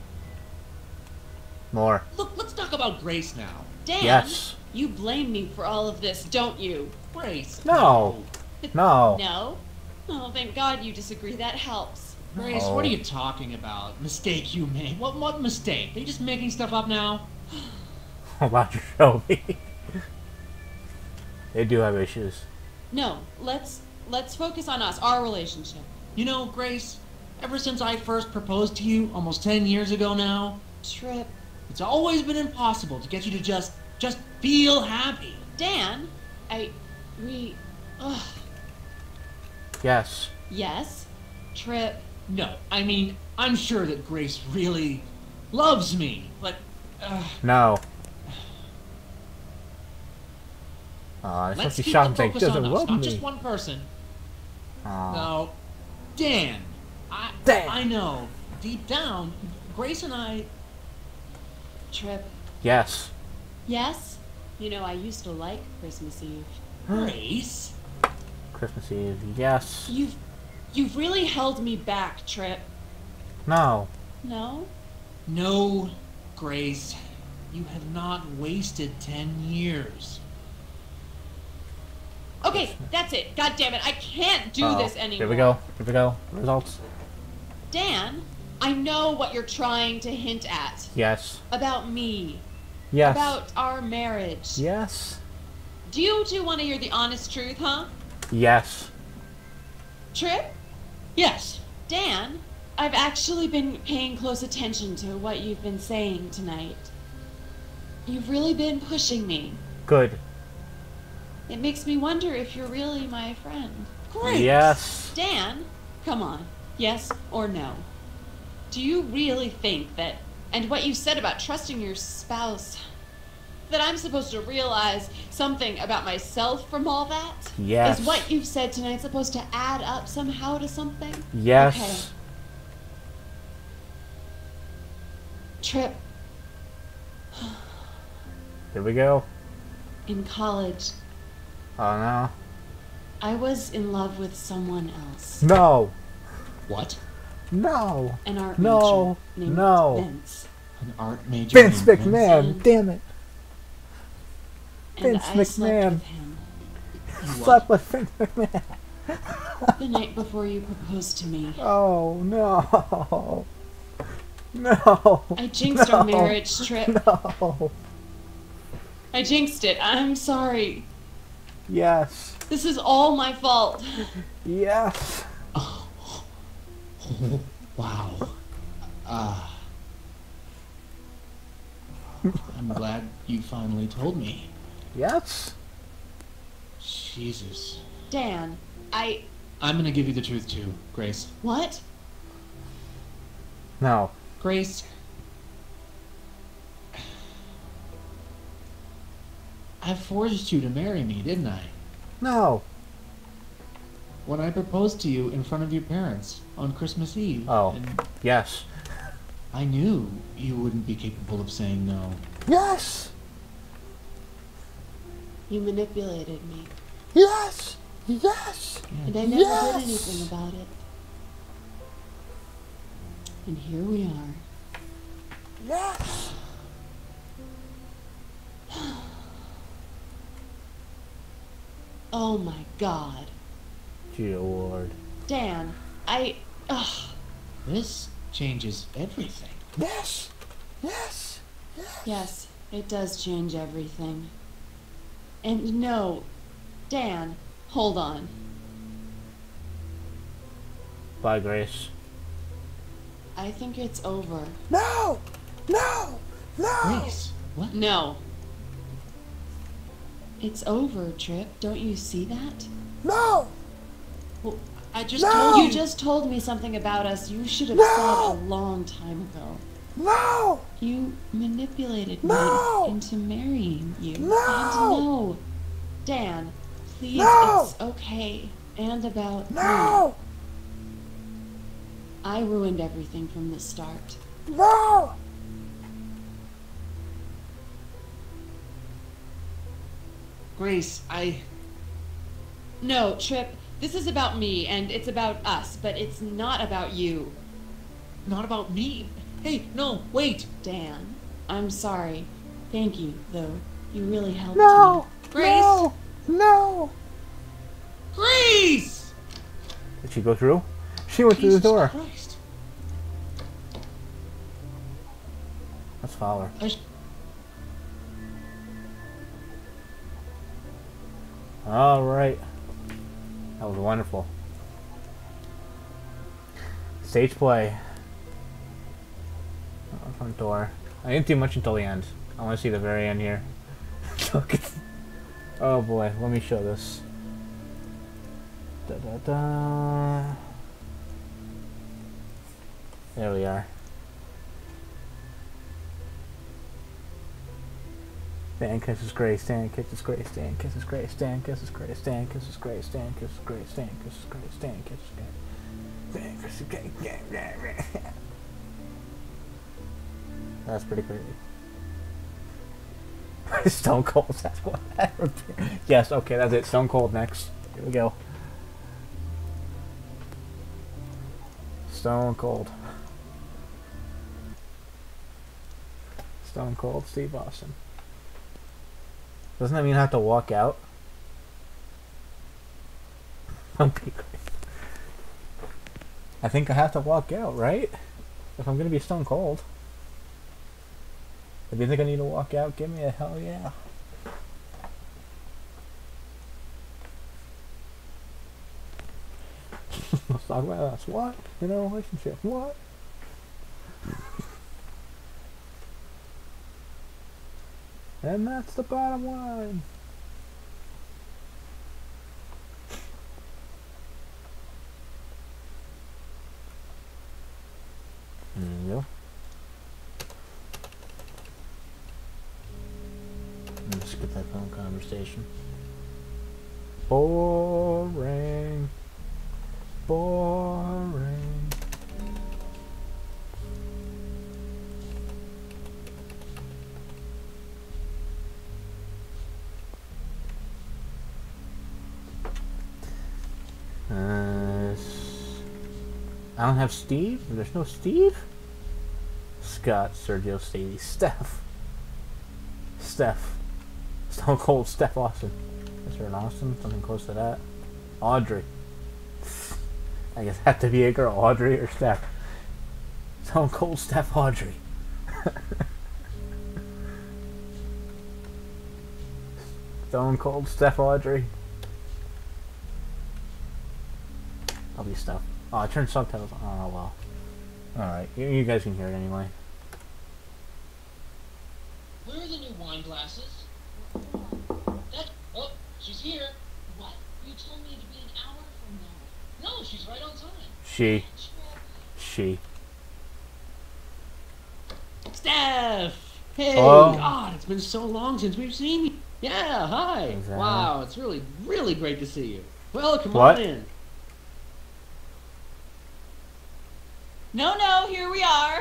Speaker 1: More.
Speaker 4: Look, let's talk about Grace now.
Speaker 5: Dan,
Speaker 1: Yes.
Speaker 5: you blame me for all of this, don't you?
Speaker 4: Grace.
Speaker 1: No. No.
Speaker 5: No? Oh, thank God you disagree. That helps.
Speaker 4: Grace,
Speaker 1: No.
Speaker 4: what are you talking about? Mistake you made. What what mistake? Are you just making stuff up now?
Speaker 1: About to show me. They do have issues.
Speaker 5: No, let's let's focus on us, our relationship.
Speaker 4: You know, Grace, ever since I first proposed to you almost ten years ago now,
Speaker 5: Trip.
Speaker 4: it's always been impossible to get you to just just feel happy.
Speaker 5: Dan, I we ugh.
Speaker 1: Yes.
Speaker 5: Yes. Trip.
Speaker 4: No, I mean, I'm sure that Grace really loves me, but uh,
Speaker 1: No. Aw, it's supposed
Speaker 4: let's
Speaker 1: to be
Speaker 4: keep
Speaker 1: shocking
Speaker 4: the
Speaker 1: saying,
Speaker 4: focus
Speaker 1: doesn't
Speaker 4: on us,
Speaker 1: love
Speaker 4: not
Speaker 1: me.
Speaker 4: just one person.
Speaker 1: Aw.
Speaker 4: No, Dan, I
Speaker 1: Dan.
Speaker 4: I know deep down, Grace and I.
Speaker 5: Trip.
Speaker 1: Yes.
Speaker 5: Yes? You know, I used to like Christmas Eve.
Speaker 4: Grace.
Speaker 1: Christmas Eve. Yes.
Speaker 5: You've you've really held me back, Trip.
Speaker 1: No.
Speaker 5: No?
Speaker 4: No, Grace, you have not wasted ten years.
Speaker 5: Okay, that's it. God damn it. I can't do
Speaker 1: Uh-oh.
Speaker 5: this anymore.
Speaker 1: Here we go. Here we go. Results.
Speaker 5: Dan, I know what you're trying to hint at.
Speaker 1: Yes.
Speaker 5: About me.
Speaker 1: Yes.
Speaker 5: About our marriage.
Speaker 1: Yes.
Speaker 5: Do you two want to hear the honest truth, huh?
Speaker 1: Yes.
Speaker 5: Trip?
Speaker 4: Yes.
Speaker 5: Dan, I've actually been paying close attention to what you've been saying tonight. You've really been pushing me.
Speaker 1: Good.
Speaker 5: It makes me wonder if you're really my friend.
Speaker 4: Grace.
Speaker 1: Yes.
Speaker 5: Dan, come on. Yes or no? Do you really think that, and what you said about trusting your spouse, that I'm supposed to realize something about myself from all that?
Speaker 1: Yes.
Speaker 5: Is what you've said tonight supposed to add up somehow to something?
Speaker 1: Yes.
Speaker 5: Trip,
Speaker 1: Here we go.
Speaker 5: in college,
Speaker 1: Oh no.
Speaker 5: I was in love with someone else.
Speaker 1: No.
Speaker 4: What?
Speaker 1: No.
Speaker 5: An art
Speaker 1: No,
Speaker 5: major named
Speaker 1: no.
Speaker 5: Vince.
Speaker 4: An art major.
Speaker 1: Vince
Speaker 4: named
Speaker 1: McMahon.
Speaker 5: Vincent.
Speaker 1: Damn it.
Speaker 5: And
Speaker 1: Vince
Speaker 5: I slept
Speaker 1: McMahon.
Speaker 5: with him
Speaker 1: Slept with Vince McMahon.
Speaker 5: the night before you proposed to me.
Speaker 1: Oh no. No.
Speaker 5: I jinxed our
Speaker 1: No.
Speaker 5: marriage, Trip.
Speaker 1: No.
Speaker 5: I jinxed it. I'm sorry.
Speaker 1: Yes.
Speaker 5: This is all my fault.
Speaker 1: Yes.
Speaker 4: Wow. Uh, I'm glad you finally told me.
Speaker 1: Yes?
Speaker 4: Jesus.
Speaker 5: Dan, I...
Speaker 4: I'm gonna give you the truth too, Grace.
Speaker 5: What?
Speaker 1: No.
Speaker 4: Grace, I forced you to marry me, didn't I?
Speaker 1: No.
Speaker 4: When I proposed to you in front of your parents on Christmas Eve.
Speaker 1: Oh.
Speaker 4: And
Speaker 1: Yes.
Speaker 4: I knew you wouldn't be capable of saying no.
Speaker 1: Yes.
Speaker 5: You manipulated me.
Speaker 1: Yes. Yes.
Speaker 5: And I never
Speaker 1: Yes.
Speaker 5: did anything about it. And here we are.
Speaker 1: Yes.
Speaker 5: Oh my god.
Speaker 1: Gee, Lord.
Speaker 5: Dan, I... Ugh.
Speaker 4: This changes everything.
Speaker 1: Yes. Yes.
Speaker 5: Yes, it does change everything. And no, Dan, hold on.
Speaker 1: Bye, Grace.
Speaker 5: I think it's over.
Speaker 1: No. No. No.
Speaker 4: Grace, what?
Speaker 5: No. It's over, Trip. Don't you see that?
Speaker 1: No.
Speaker 4: Well, I just
Speaker 1: No!
Speaker 4: told
Speaker 5: You
Speaker 4: you.
Speaker 5: just told me something about us you should have
Speaker 1: No!
Speaker 5: said a long time ago.
Speaker 1: No.
Speaker 5: You manipulated
Speaker 1: No!
Speaker 5: me into marrying you.
Speaker 1: No!
Speaker 5: And no. Dan, please,
Speaker 1: No!
Speaker 5: it's okay. And about me.
Speaker 1: No.
Speaker 5: I ruined everything from the start.
Speaker 1: No.
Speaker 4: Grace, I.
Speaker 5: No, Trip, this is about me, and it's about us, but it's not about you.
Speaker 4: Not about me. Hey, no, wait.
Speaker 5: Dan, I'm sorry. Thank you, though. You really helped
Speaker 1: No.
Speaker 5: me.
Speaker 4: Grace!
Speaker 1: No. No.
Speaker 4: Grace!
Speaker 1: Did she go through? She went through the
Speaker 4: Jesus
Speaker 1: door.
Speaker 4: Christ.
Speaker 1: Let's follow her.
Speaker 4: I sh-
Speaker 1: All right. That was wonderful. Stage play. Oh, front door. I didn't do much until the end. I want to see the very end here. Oh boy, let me show this. Da da da. There we are. Dan kisses Grace, Dan kisses Grace, Dan kisses Grace, Dan kisses Grace, Dan kisses Grace, Dan kisses Grace, Dan kisses Grace, Dan kisses Grace, Dan kisses Grace, Dan kisses Grace. That's pretty crazy. Stone Cold, that's what I repeat. Yes, okay, that's it. Stone Cold next. Here we go. Stone Cold. Stone Cold Steve Austin. Doesn't that mean I have to walk out? Don't be crazy. I think I have to walk out, right? If I'm gonna be Stone Cold. If you think I need to walk out, give me a hell yeah. Let's talk about us. What? In a relationship. What? And that's the bottom line. There you go. Let's skip that phone conversation. Boring. Boring. Uh, s- I don't have Steve? There's no Steve? Scott, Sergio, Stevie, Steph. Steph. Stone Cold Steph Austin. Is there an Austin? Something close to that? Audrey. I guess it had to be a girl. Audrey or Steph. Stone Cold Steph Audrey. Stone Cold Steph Audrey. I'll be Steph. Oh, I turned subtitles on. Oh, well. Alright, you, you guys can hear it anyway.
Speaker 3: wine glasses. That, oh, she's here. What? You told me to be an hour from now. No, she's right on time.
Speaker 1: She. She.
Speaker 4: Steph! Hey!
Speaker 1: Hello?
Speaker 4: God, it's been so long since we've seen you. Yeah, hi.
Speaker 1: Exactly.
Speaker 4: Wow, it's really, really great to see you. Well, come
Speaker 1: What?
Speaker 4: on in.
Speaker 5: No, no, here we are.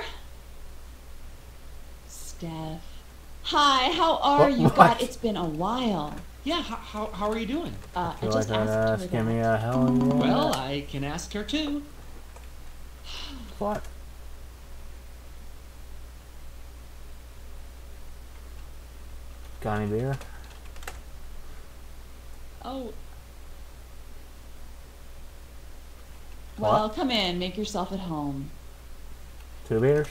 Speaker 5: Steph. Hi, how are
Speaker 1: What-
Speaker 5: you?
Speaker 1: what?
Speaker 5: God, it's been a while.
Speaker 4: Yeah, how, how, how are you doing?
Speaker 5: Uh, I
Speaker 1: Feel
Speaker 5: just
Speaker 1: like I'd
Speaker 5: asked her
Speaker 1: ask, give me
Speaker 5: that.
Speaker 1: a hell yeah.
Speaker 4: Well, I can ask her too.
Speaker 1: What? Got any beer?
Speaker 5: Oh.
Speaker 1: What?
Speaker 5: Well, come in. Make yourself at home.
Speaker 1: Two beers?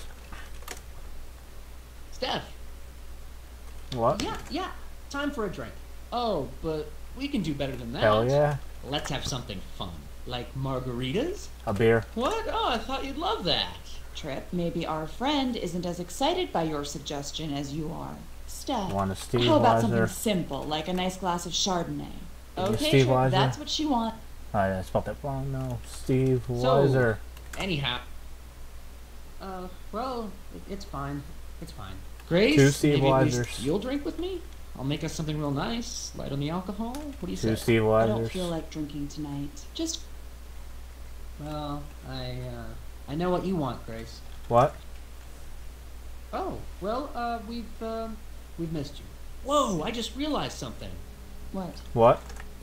Speaker 4: Steph.
Speaker 1: What?
Speaker 4: Yeah, yeah. Time for a drink. Oh, but we can do better than that.
Speaker 1: Hell yeah.
Speaker 4: Let's have something fun. Like margaritas?
Speaker 1: A beer.
Speaker 4: What? Oh, I thought you'd love that.
Speaker 5: Trip, maybe our friend isn't as excited by your suggestion as you are. Steph,
Speaker 1: Want a Steve
Speaker 5: how about something
Speaker 1: Weiser?
Speaker 5: simple, like a nice glass of Chardonnay?
Speaker 1: Give me a
Speaker 5: Okay,
Speaker 1: Steve
Speaker 5: Trip,
Speaker 1: Weiser.
Speaker 5: that's what you want.
Speaker 1: Oh, yeah, I spelled that wrong. No. Steve
Speaker 4: So-
Speaker 1: Weiser.
Speaker 4: Anyhow. Uh, well, it, it's fine. It's fine. Grace,
Speaker 1: Two Steve
Speaker 4: maybe at least
Speaker 1: Weisers.
Speaker 4: you'll drink with me? I'll make us something real nice. Light on the alcohol. What do you
Speaker 1: Two
Speaker 4: say?
Speaker 1: Steve
Speaker 5: I don't
Speaker 1: Weisers.
Speaker 5: feel like drinking tonight. Just
Speaker 4: Well, I, uh, I know what you want, Grace.
Speaker 1: What?
Speaker 4: Oh, well, uh, we've, uh, we've missed you. Whoa, I just realized something.
Speaker 5: what?
Speaker 1: What?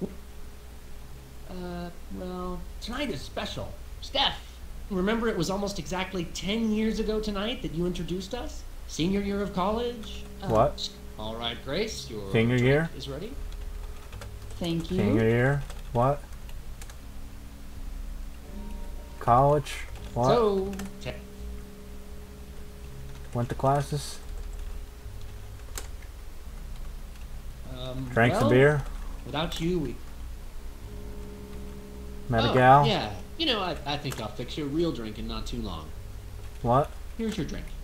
Speaker 4: Uh, well, tonight is special. Steph, remember it was almost exactly ten years ago tonight that you introduced us? Senior year of college?
Speaker 5: Uh,
Speaker 1: What?
Speaker 4: All right, Grace, your
Speaker 1: Senior
Speaker 4: drink
Speaker 1: year?
Speaker 4: is ready.
Speaker 5: Thank you.
Speaker 1: Senior year? What? College? What?
Speaker 4: So, te-
Speaker 1: Went to classes?
Speaker 4: um,
Speaker 1: Drank some
Speaker 4: well,
Speaker 1: beer?
Speaker 4: Without you, we...
Speaker 1: Met
Speaker 4: oh,
Speaker 1: a gal?
Speaker 4: Yeah, you know, I, I think I'll fix you a real drink in not too long.
Speaker 1: What?
Speaker 4: Here's your drink.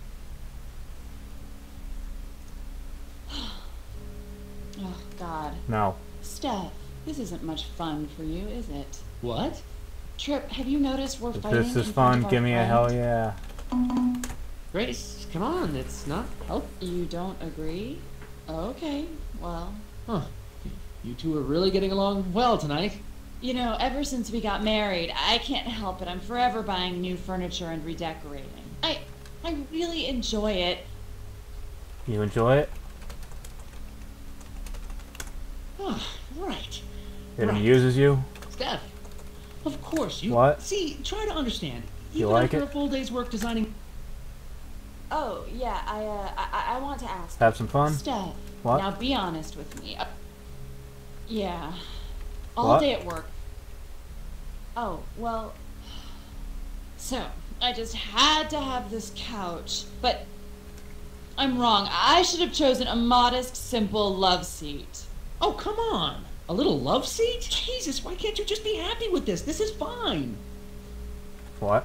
Speaker 5: Oh, God.
Speaker 1: No.
Speaker 5: Steph, this isn't much fun for you, is it?
Speaker 4: What?
Speaker 5: Trip, have you noticed we're
Speaker 1: If
Speaker 5: fighting
Speaker 1: this is
Speaker 5: in front
Speaker 1: fun,
Speaker 5: of our
Speaker 1: give me a
Speaker 5: friend?
Speaker 1: hell yeah.
Speaker 4: Grace, come on, it's not help.
Speaker 5: You don't agree? Okay, well,
Speaker 4: Huh. You two are really getting along well tonight.
Speaker 5: you know, ever since we got married, I can't help it. I'm forever buying new furniture and redecorating. I, I really enjoy it.
Speaker 1: You enjoy it?
Speaker 4: Ah, right.
Speaker 1: It
Speaker 4: Right.
Speaker 1: amuses you?
Speaker 4: Steph, of course you.
Speaker 1: What?
Speaker 4: See, try to understand.
Speaker 1: You
Speaker 4: Even
Speaker 1: like
Speaker 4: after
Speaker 1: it?
Speaker 4: a full day's work designing.
Speaker 5: Oh, yeah, I, uh, I, I want to ask.
Speaker 1: Have some fun?
Speaker 5: Steph,
Speaker 1: What?
Speaker 5: now be honest with me. Uh, yeah, all
Speaker 1: What?
Speaker 5: day at work. Oh, well, so, I just had to have this couch, but I'm wrong. I should have chosen a modest, simple love seat.
Speaker 4: Oh, come on. A little love seat? Jesus, why can't you just be happy with this? This is fine.
Speaker 1: What?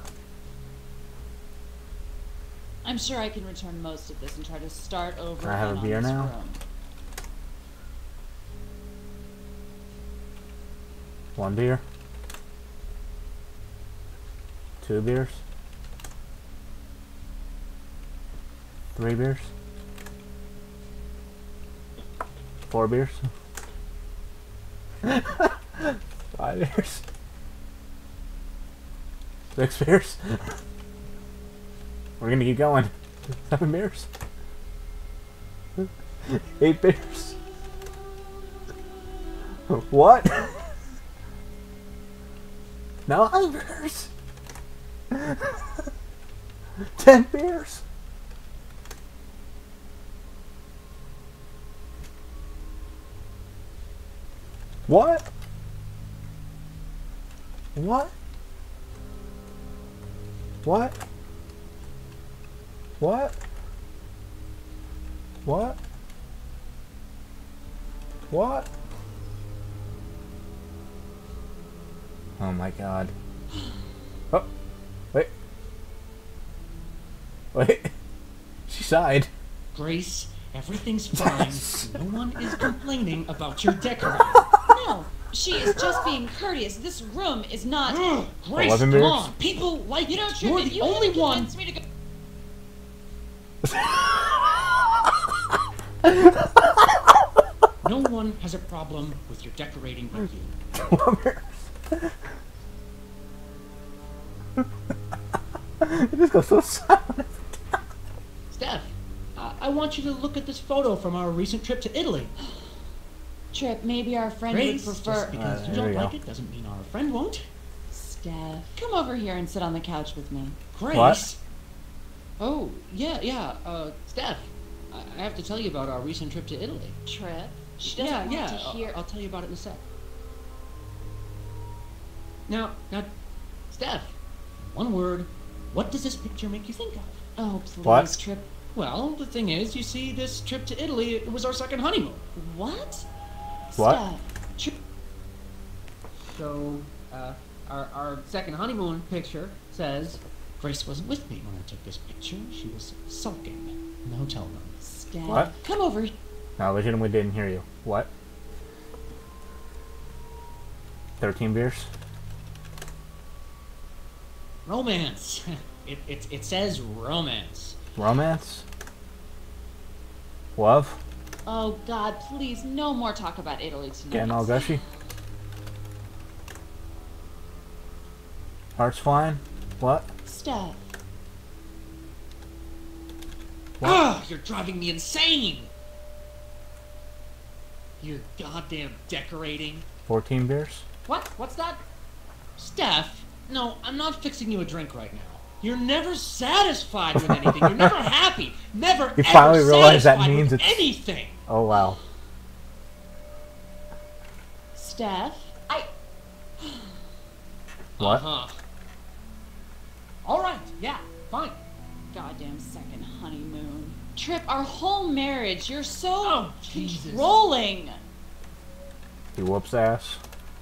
Speaker 5: I'm sure I can return most of this and try to start over
Speaker 1: Can I have
Speaker 5: again
Speaker 1: a beer
Speaker 5: on this
Speaker 1: now?
Speaker 5: room.
Speaker 1: One beer? Two beers? Three beers? Four beers? Five beers? Six beers? We're gonna keep going. Seven beers? Eight beers? What? Nine beers? Ten beers? What? What? What? What? What? What? Oh my god. Oh, wait. Wait. She sighed.
Speaker 4: Grace, Everything's fine. No one is complaining about your decorating.
Speaker 5: No, she is just being courteous. This room is not.
Speaker 4: Ugh, Grace,
Speaker 1: eleven
Speaker 4: come
Speaker 1: beers?
Speaker 4: on. People like
Speaker 5: You know,
Speaker 4: it.
Speaker 5: Trip,
Speaker 4: You're
Speaker 5: if
Speaker 4: the
Speaker 5: you
Speaker 4: only
Speaker 5: hadn't
Speaker 4: one.
Speaker 5: convinced me to go.
Speaker 4: No one has a problem with your decorating but you.
Speaker 1: It just goes so silent.
Speaker 4: Steph, I, I want you to look at this photo from our recent trip to Italy.
Speaker 5: Trip, maybe our friend
Speaker 4: Grace,
Speaker 5: would
Speaker 4: just
Speaker 5: prefer.
Speaker 4: because
Speaker 1: Uh,
Speaker 4: you
Speaker 1: there
Speaker 4: don't
Speaker 1: we
Speaker 4: like
Speaker 1: go.
Speaker 4: it doesn't mean our friend won't.
Speaker 5: Steph, come over here and sit on the couch with me.
Speaker 4: Grace.
Speaker 1: What?
Speaker 4: Oh, yeah, yeah. Uh, Steph, I, I have to tell you about our recent trip to Italy.
Speaker 5: Trip, she doesn't
Speaker 4: Yeah,
Speaker 5: want
Speaker 4: yeah.
Speaker 5: to
Speaker 4: I'll-
Speaker 5: hear.
Speaker 4: I'll tell you about it in a sec. Now, now, Steph, one word. What does this picture make you think of?
Speaker 5: Oh, please,
Speaker 1: What?
Speaker 5: Trip.
Speaker 4: Well, the thing is, you see, this trip to Italy, it was our second honeymoon.
Speaker 5: What?
Speaker 1: What?
Speaker 5: Steph,
Speaker 4: So, uh, our, our second honeymoon picture says, Grace wasn't with me when I took this picture. She was sulking in the hotel room.
Speaker 5: Steph,
Speaker 1: What?
Speaker 5: come over.
Speaker 1: No, legitimately didn't hear you. What? Thirteen beers?
Speaker 4: Romance. It, it, it says romance.
Speaker 1: Romance? Love?
Speaker 5: Oh God, please, no more talk about Italy tonight.
Speaker 1: Getting all gushy? Hearts flying? What?
Speaker 5: Steph,
Speaker 1: What?
Speaker 4: Ah, you're driving me insane! You're goddamn decorating.
Speaker 1: Fourteen beers?
Speaker 4: What? What's that? Steph, no, I'm not fixing you a drink right now. You're never satisfied with anything. You're never happy. Never
Speaker 1: You
Speaker 4: ever
Speaker 1: finally realize that
Speaker 4: satisfied
Speaker 1: means
Speaker 4: with
Speaker 1: it's-
Speaker 4: anything.
Speaker 1: Oh wow.
Speaker 5: Steph, I.
Speaker 1: What?
Speaker 4: Uh-huh. All right, yeah, fine.
Speaker 5: Goddamn second honeymoon. Trip, our whole marriage, you're so
Speaker 4: Oh, Jesus.
Speaker 5: controlling.
Speaker 1: He whoops ass.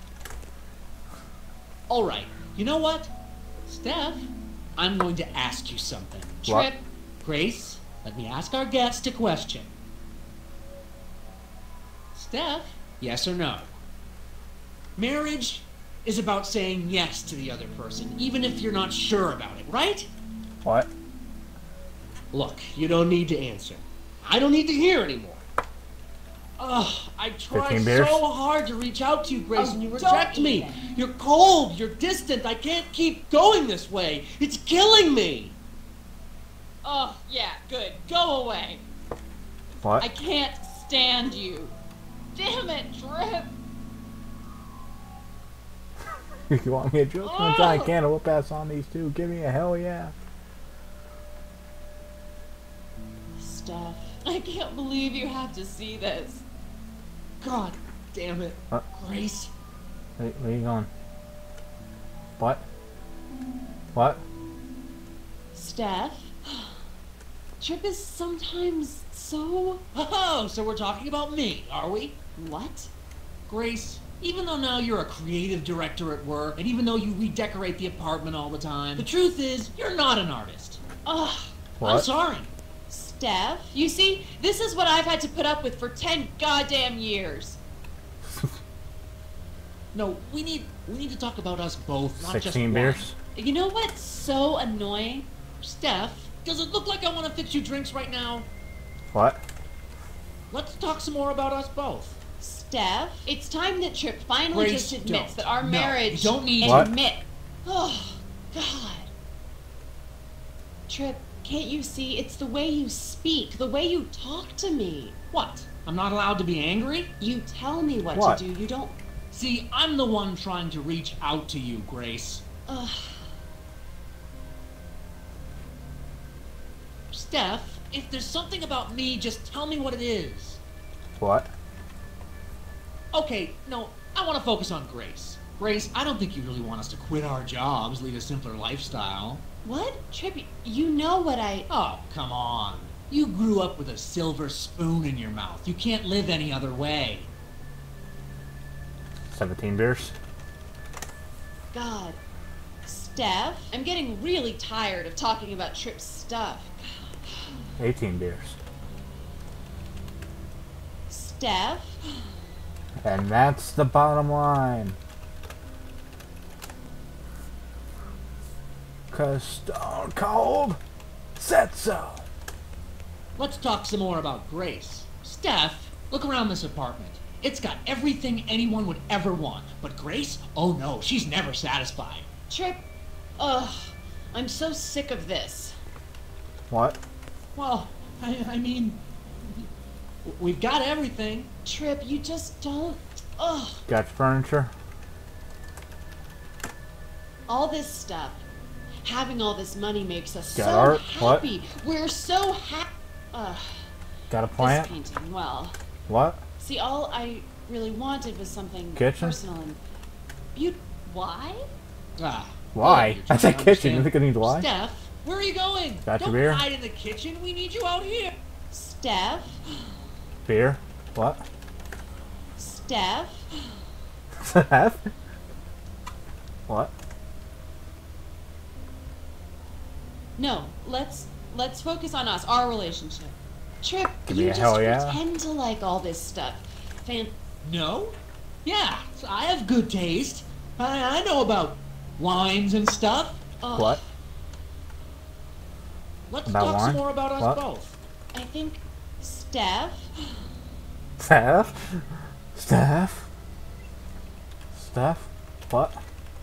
Speaker 4: All right, you know what? Steph, I'm going to ask you something.
Speaker 1: What?
Speaker 5: Trip,
Speaker 4: Grace, let me ask our guest a question. Steph, yes or no? Marriage is about saying yes to the other person, even if you're not sure about it, right?
Speaker 1: What?
Speaker 4: Look, you don't need to answer. I don't need to hear anymore. Ugh, I tried
Speaker 1: fifteen beers?
Speaker 4: so hard to reach out to you, Grace,
Speaker 5: Oh,
Speaker 4: and you
Speaker 5: don't
Speaker 4: reject me.
Speaker 5: even.
Speaker 4: You're cold, you're distant, I can't keep going this way. It's killing me.
Speaker 5: oh, yeah, good. Go away.
Speaker 1: What?
Speaker 5: I can't stand you. Damn it, Trip.
Speaker 1: You want me to joke? I'm
Speaker 5: Oh.
Speaker 1: trying can of whoop ass on these two. Give me a hell yeah.
Speaker 5: Steph, I can't believe you have to see this.
Speaker 4: God damn it.
Speaker 1: What?
Speaker 4: Grace.
Speaker 1: Where, where you going? What? What?
Speaker 5: Steph, Trip is sometimes so.
Speaker 4: Oh, so we're talking about me, are we?
Speaker 5: What?
Speaker 4: Grace, even though now you're a creative director at work, and even though you redecorate the apartment all the time, the truth is, you're not an artist.
Speaker 5: Ugh.
Speaker 4: I'm
Speaker 1: What?
Speaker 4: sorry.
Speaker 5: Steph, you see, this is what I've had to put up with for ten goddamn years.
Speaker 4: No, we need we need to talk about us both, not just
Speaker 1: Sixteen
Speaker 4: one.
Speaker 1: beers?
Speaker 5: You know what's so annoying?
Speaker 4: Steph, does it look like I want to fix you drinks right now?
Speaker 1: What?
Speaker 4: Let's talk some more about us both.
Speaker 5: Steph, it's time that Trip finally
Speaker 4: Grace,
Speaker 5: just admits
Speaker 4: don't.
Speaker 5: that our
Speaker 4: No,
Speaker 5: marriage.
Speaker 4: you don't need-
Speaker 1: What?
Speaker 5: admit. Oh, God. Trip, can't you see? It's the way you speak, the way you talk to me.
Speaker 4: What? I'm not allowed to be angry?
Speaker 5: You tell me what,
Speaker 1: What?
Speaker 5: to do. You don't.
Speaker 4: See, I'm the one trying to reach out to you, Grace.
Speaker 5: Ugh.
Speaker 4: Steph, if there's something about me, just tell me what it is.
Speaker 1: What?
Speaker 4: Okay, no, I want to focus on Grace. Grace, I don't think you really want us to quit our jobs, lead a simpler lifestyle.
Speaker 5: What? Trip, you know what I.
Speaker 4: Oh, come on. You grew up with a silver spoon in your mouth. You can't live any other way.
Speaker 1: Seventeen beers?
Speaker 5: God. Steph, I'm getting really tired of talking about Trip's stuff.
Speaker 1: Eighteen beers.
Speaker 5: Steph.
Speaker 1: And that's the bottom line. Cause Stone Cold said so.
Speaker 4: Let's talk some more about Grace. Steph, look around this apartment. It's got everything anyone would ever want. But Grace? Oh no, she's never satisfied.
Speaker 5: Trip. Ugh. I'm so sick of this.
Speaker 1: What?
Speaker 4: Well, I, I mean, we've got everything.
Speaker 5: Trip, you just don't. Ugh.
Speaker 1: Got furniture?
Speaker 5: All this stuff. Having all this money makes us
Speaker 1: Got
Speaker 5: so
Speaker 1: art? What?
Speaker 5: happy. We're so happy. Ugh.
Speaker 1: Got a
Speaker 5: This
Speaker 1: plant?
Speaker 5: painting, well.
Speaker 1: What?
Speaker 5: See, all I really wanted was something
Speaker 1: Kitchen?
Speaker 5: personal and beautiful. Why?
Speaker 4: Ah.
Speaker 1: Why?
Speaker 4: you're
Speaker 1: I
Speaker 4: trying
Speaker 1: said
Speaker 4: to
Speaker 1: kitchen. You
Speaker 4: understand.
Speaker 1: think I need why?
Speaker 4: Steph, where are you going?
Speaker 1: Got your
Speaker 4: Don't
Speaker 1: beer?
Speaker 4: hide in the kitchen. We need you out here.
Speaker 5: Steph?
Speaker 1: Beer? What?
Speaker 5: Steph?
Speaker 1: Seth? What?
Speaker 5: No, let's let's focus on us, our relationship. Trip,
Speaker 1: Give
Speaker 5: you
Speaker 1: me a
Speaker 5: just
Speaker 1: hell yeah.
Speaker 5: pretend to like all this stuff. Fan
Speaker 4: No? Yeah, I have good taste. I, I know about wines and stuff.
Speaker 5: Ugh,
Speaker 1: What?
Speaker 4: Let's
Speaker 1: About
Speaker 4: talk
Speaker 1: wine?
Speaker 4: some more about us
Speaker 1: What?
Speaker 4: both.
Speaker 5: I think Steph.
Speaker 1: Steph? Steph? Steph? What?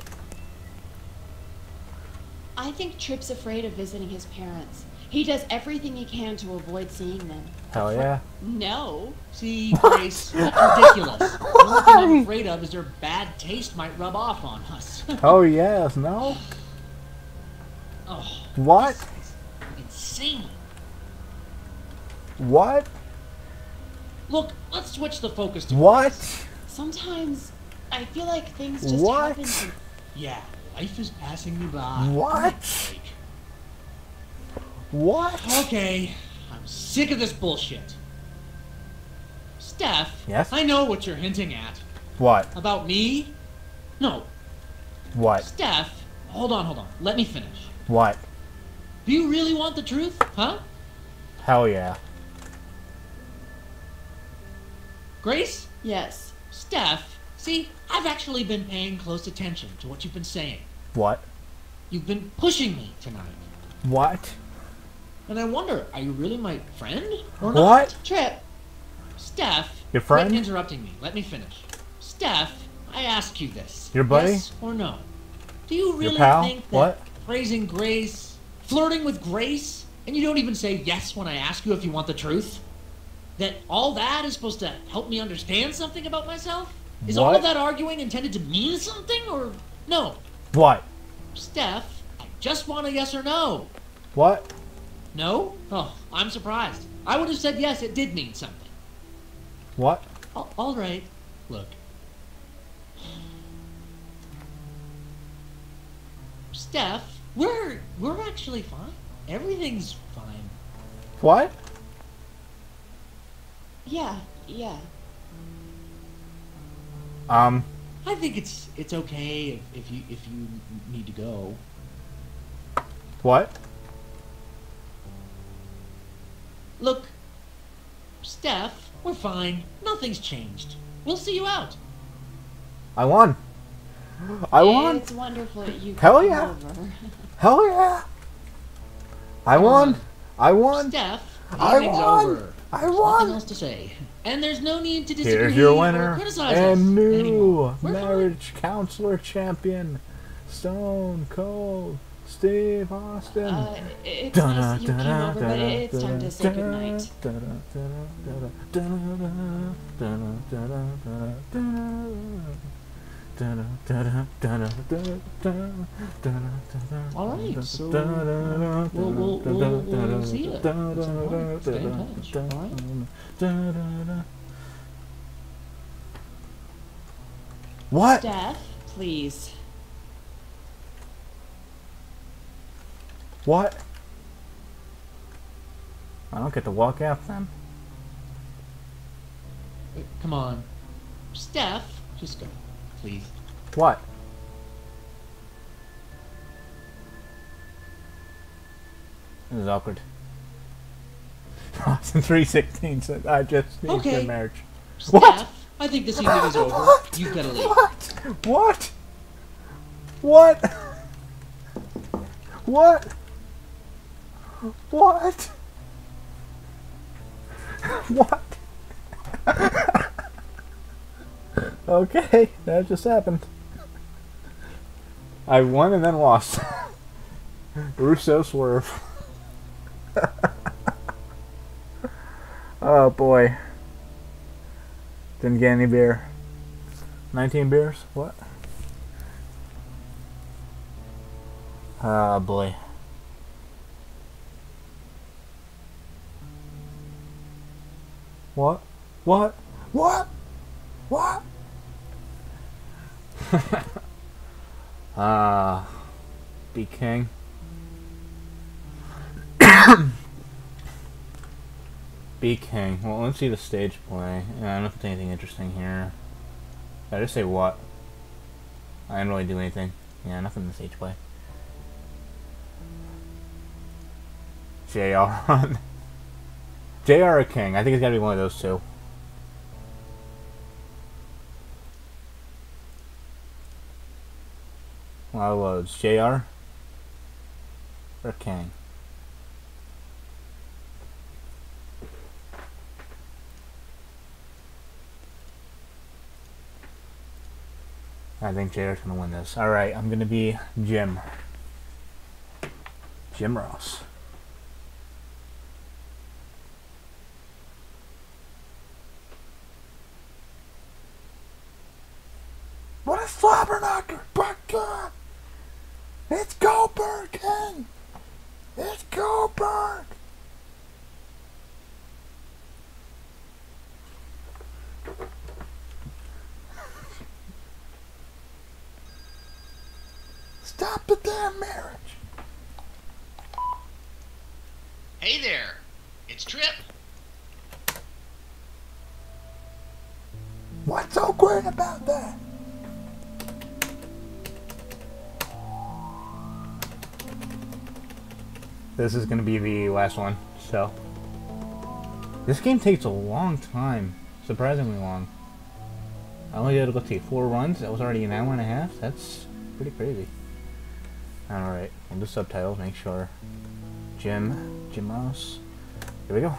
Speaker 5: I think Trip's afraid of visiting his parents. He does everything he can to avoid seeing them.
Speaker 1: Hell yeah.
Speaker 5: No.
Speaker 4: See, Grace, that's ridiculous. The only thing I'm afraid of is their bad taste might rub off on us.
Speaker 1: Oh yes, no?
Speaker 4: Oh,
Speaker 1: What?
Speaker 4: it's insane.
Speaker 1: What?
Speaker 4: Look, let's switch the focus to
Speaker 1: What?
Speaker 4: Grace.
Speaker 5: Sometimes I feel like things just
Speaker 1: What?
Speaker 5: happen to
Speaker 4: Yeah, life is passing me by.
Speaker 1: What? What?
Speaker 4: Okay, I'm sick of this bullshit. Steph,
Speaker 1: Yes?
Speaker 4: I know what you're hinting at.
Speaker 1: What?
Speaker 4: About me? No,
Speaker 1: What?
Speaker 4: Steph, hold on, hold on. Let me finish.
Speaker 1: What?
Speaker 4: Do you really want the truth, huh?
Speaker 1: Hell yeah.
Speaker 4: Grace?
Speaker 5: Yes.
Speaker 4: Steph, see, I've actually been paying close attention to what you've been saying.
Speaker 1: What?
Speaker 4: You've been pushing me tonight.
Speaker 1: What?
Speaker 4: And I wonder, are you really my friend? Or not?
Speaker 1: What?
Speaker 5: Trip.
Speaker 4: Steph,
Speaker 1: Your friend?
Speaker 4: quit interrupting me. Let me finish. Steph, I ask you this.
Speaker 1: Your buddy?
Speaker 4: Yes or no? Do you really
Speaker 1: pal?
Speaker 4: think that
Speaker 1: What?
Speaker 4: praising Grace, flirting with Grace, and you don't even say yes when I ask you if you want the truth? That all that is supposed to help me understand something about myself? Is all
Speaker 1: What?
Speaker 4: of that arguing intended to mean something, or no?
Speaker 1: What?
Speaker 4: Steph, I just want a yes or no.
Speaker 1: What?
Speaker 4: No? Oh, I'm surprised. I would have said yes, it did mean something.
Speaker 1: What?
Speaker 4: Al- all right. Look. Steph, we're we're actually fine. Everything's fine.
Speaker 1: What?
Speaker 5: Yeah, yeah.
Speaker 1: Um,
Speaker 4: I think it's it's okay if, if you if you need to go.
Speaker 1: what?
Speaker 4: Look, Steph, we're fine. Nothing's changed. We'll see you out.
Speaker 1: I won. I won.
Speaker 5: It's wonderful that you
Speaker 1: Hell
Speaker 5: come
Speaker 1: yeah.
Speaker 5: over.
Speaker 1: Hell yeah. I won. I won.
Speaker 4: Steph, the
Speaker 1: I
Speaker 4: evening's
Speaker 1: won.
Speaker 4: over.
Speaker 1: I
Speaker 4: There's
Speaker 1: won.
Speaker 4: nothing else to say. And there's no need to disagree
Speaker 1: Here's your
Speaker 4: or
Speaker 1: winner
Speaker 4: criticize
Speaker 1: and
Speaker 4: us
Speaker 1: new
Speaker 4: anymore. We're fine.
Speaker 1: marriage counselor champion, Stone Cold Steve Austin.
Speaker 5: Uh, it's
Speaker 1: Dun,
Speaker 5: nice that you
Speaker 1: dun,
Speaker 5: came
Speaker 1: dun,
Speaker 5: over, but
Speaker 1: dun,
Speaker 5: it's time to say
Speaker 1: dun,
Speaker 5: goodnight.
Speaker 1: dun, dun, dun, dun, dun, dun, dun, dun, dun, dun. Dun, dun, dun, dun, dun, dun, dun, dun,
Speaker 4: All right,
Speaker 1: dun,
Speaker 4: so,
Speaker 1: dun,
Speaker 4: uh,
Speaker 1: dun,
Speaker 4: we'll- we'll-
Speaker 1: dun,
Speaker 4: we'll-
Speaker 1: dun,
Speaker 4: we'll
Speaker 1: dun,
Speaker 4: see ya.
Speaker 1: dun,
Speaker 4: It's all
Speaker 1: dun,
Speaker 4: right. Stay in
Speaker 1: dun,
Speaker 4: touch,
Speaker 1: dun,
Speaker 4: all right?
Speaker 1: dun, dun, dun. What?
Speaker 5: Steph, please.
Speaker 1: What? I don't get to walk out then?
Speaker 4: Come on. Steph, just go, please.
Speaker 1: What? This is awkward. Austin three sixteen said, I just need
Speaker 4: Okay.
Speaker 1: your marriage.
Speaker 4: Steph, I think this evening is over.
Speaker 1: What?
Speaker 4: You've got to leave.
Speaker 1: What? What? What? What? What? Okay, that just happened. I won and then lost. Russo swerve. Oh boy. Didn't get any beer. nineteen beers? What? Oh boy. What? What? What? What? Ah, uh, be king. Be king. Well, let's see the stage play. Yeah, I don't think anything interesting here. Did I just say what? I didn't really do anything. Yeah, nothing in the stage play. J R on. J R or King? I think it's gotta be one of those two. A lot of loads. J R or King? I think J R's gonna win this. Alright, I'm gonna be Jim. Jim Ross. What a slobber knocker! But God! It's Goldberg, King! It's Goldberg! Stop the damn marriage!
Speaker 2: Hey there, it's Trip.
Speaker 1: What's so great about that? This is gonna be the last one, so. This game takes a long time. Surprisingly long. I only did, let's see, four runs. That was already an hour and a half. That's pretty crazy. Alright, we'll do subtitles, make sure. Jim, Jim Ross. Here we go.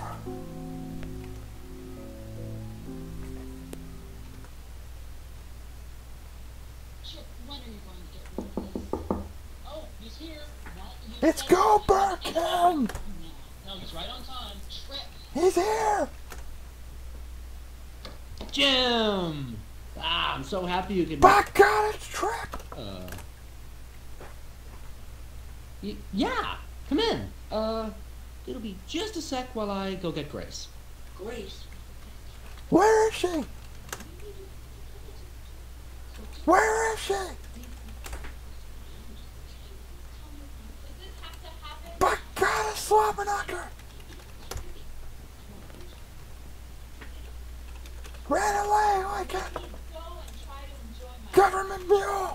Speaker 3: Chip, when are you going to get rid of this? Oh, he's here. Not you
Speaker 1: It's
Speaker 3: said-
Speaker 1: Goldberg, King!
Speaker 3: No, he's right on time. Trip.
Speaker 1: He's here!
Speaker 4: Jim! Ah, I'm so happy you could...
Speaker 1: By God, it's Trip!
Speaker 4: Uh... Y yeah, come in. Uh, it'll be just a sec while I go get Grace.
Speaker 3: Grace.
Speaker 1: Where is she? Where is she?
Speaker 3: Does this have to happen?
Speaker 1: By God, a slobber knocker! Ran away like a
Speaker 3: Go and try to enjoy my...
Speaker 1: government mule!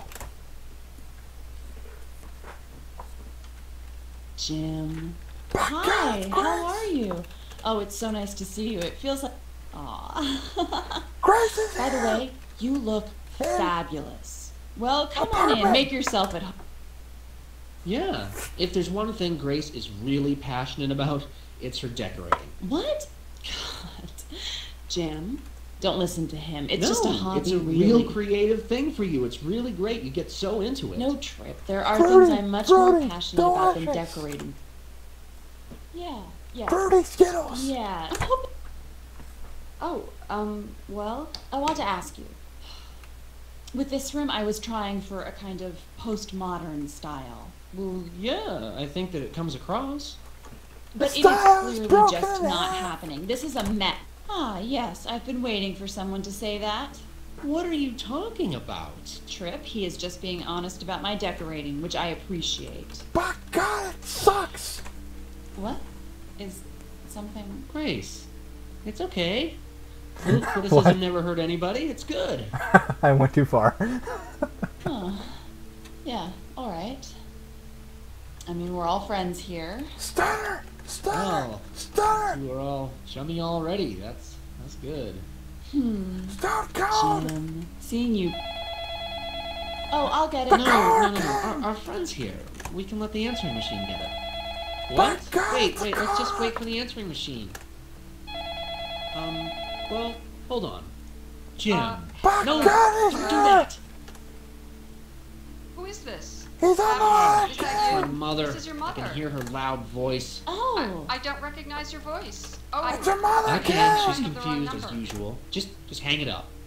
Speaker 5: Jim.
Speaker 1: By
Speaker 5: Hi,
Speaker 1: God,
Speaker 5: how
Speaker 1: Grace!
Speaker 5: are you? Oh, it's so nice to see you. It feels like... Aw.
Speaker 1: Grace is
Speaker 5: By the
Speaker 1: here!
Speaker 5: way, you look
Speaker 1: Hey.
Speaker 5: fabulous. Well, come on in.
Speaker 1: Apartment.
Speaker 5: Make yourself at home.
Speaker 4: Yeah, if there's one thing Grace is really passionate about, it's her decorating.
Speaker 5: What? God. Jim, don't listen to him. It's
Speaker 4: no,
Speaker 5: just a hobby,
Speaker 4: it's a
Speaker 5: really.
Speaker 4: real creative thing for you. It's really great. You get so into it.
Speaker 5: No, Trip. There are
Speaker 1: Fruity,
Speaker 5: things I'm much more
Speaker 1: fruity,
Speaker 5: passionate about than
Speaker 1: delicious.
Speaker 5: decorating. Yeah, yeah.
Speaker 1: Fruity Skittles!
Speaker 5: Yeah. I'm hoping... Oh, um, well, I want to ask you. With this room, I was trying for a kind of postmodern style.
Speaker 4: Well, yeah, I think that it comes across.
Speaker 5: But
Speaker 1: The
Speaker 5: it is
Speaker 1: style is
Speaker 5: clearly
Speaker 1: broken
Speaker 5: just not
Speaker 1: now.
Speaker 5: happening. This is a mess. Ah, yes, I've been waiting for someone to say that.
Speaker 4: What are you talking about?
Speaker 5: Trip, he is just being honest about my decorating, which I appreciate.
Speaker 1: By God, it sucks!
Speaker 5: What? Is something...
Speaker 4: Grace, it's okay. Little criticism
Speaker 1: What?
Speaker 4: never hurt anybody. It's good.
Speaker 1: I went too far.
Speaker 5: Huh. Yeah, alright. I mean, we're all friends here.
Speaker 1: Stunner! Stunner!
Speaker 4: Oh.
Speaker 1: Stunner!
Speaker 4: You are all chummy already. That's that's good.
Speaker 5: Hmm.
Speaker 1: Stone Cold!
Speaker 5: Jim, seeing you. Oh, I'll get it.
Speaker 4: No, no, no, no. Our, our friend's here. We can let the answering machine get it. What? Wait, wait, let's just wait for the answering machine. Um, well, hold on. Jim.
Speaker 8: Uh,
Speaker 4: no, don't do that.
Speaker 8: Who is this?
Speaker 1: He's
Speaker 8: Uh, is
Speaker 4: It's
Speaker 8: that
Speaker 4: my
Speaker 8: you?
Speaker 4: mother.
Speaker 8: This is your
Speaker 4: I
Speaker 8: mother.
Speaker 4: can hear her loud voice.
Speaker 5: Oh.
Speaker 8: I, I don't recognize your voice. Oh,
Speaker 1: It's your mother
Speaker 4: Okay,
Speaker 1: again!
Speaker 4: she's
Speaker 8: I have the wrong
Speaker 4: confused as
Speaker 8: number.
Speaker 4: usual. Just, just hang it up.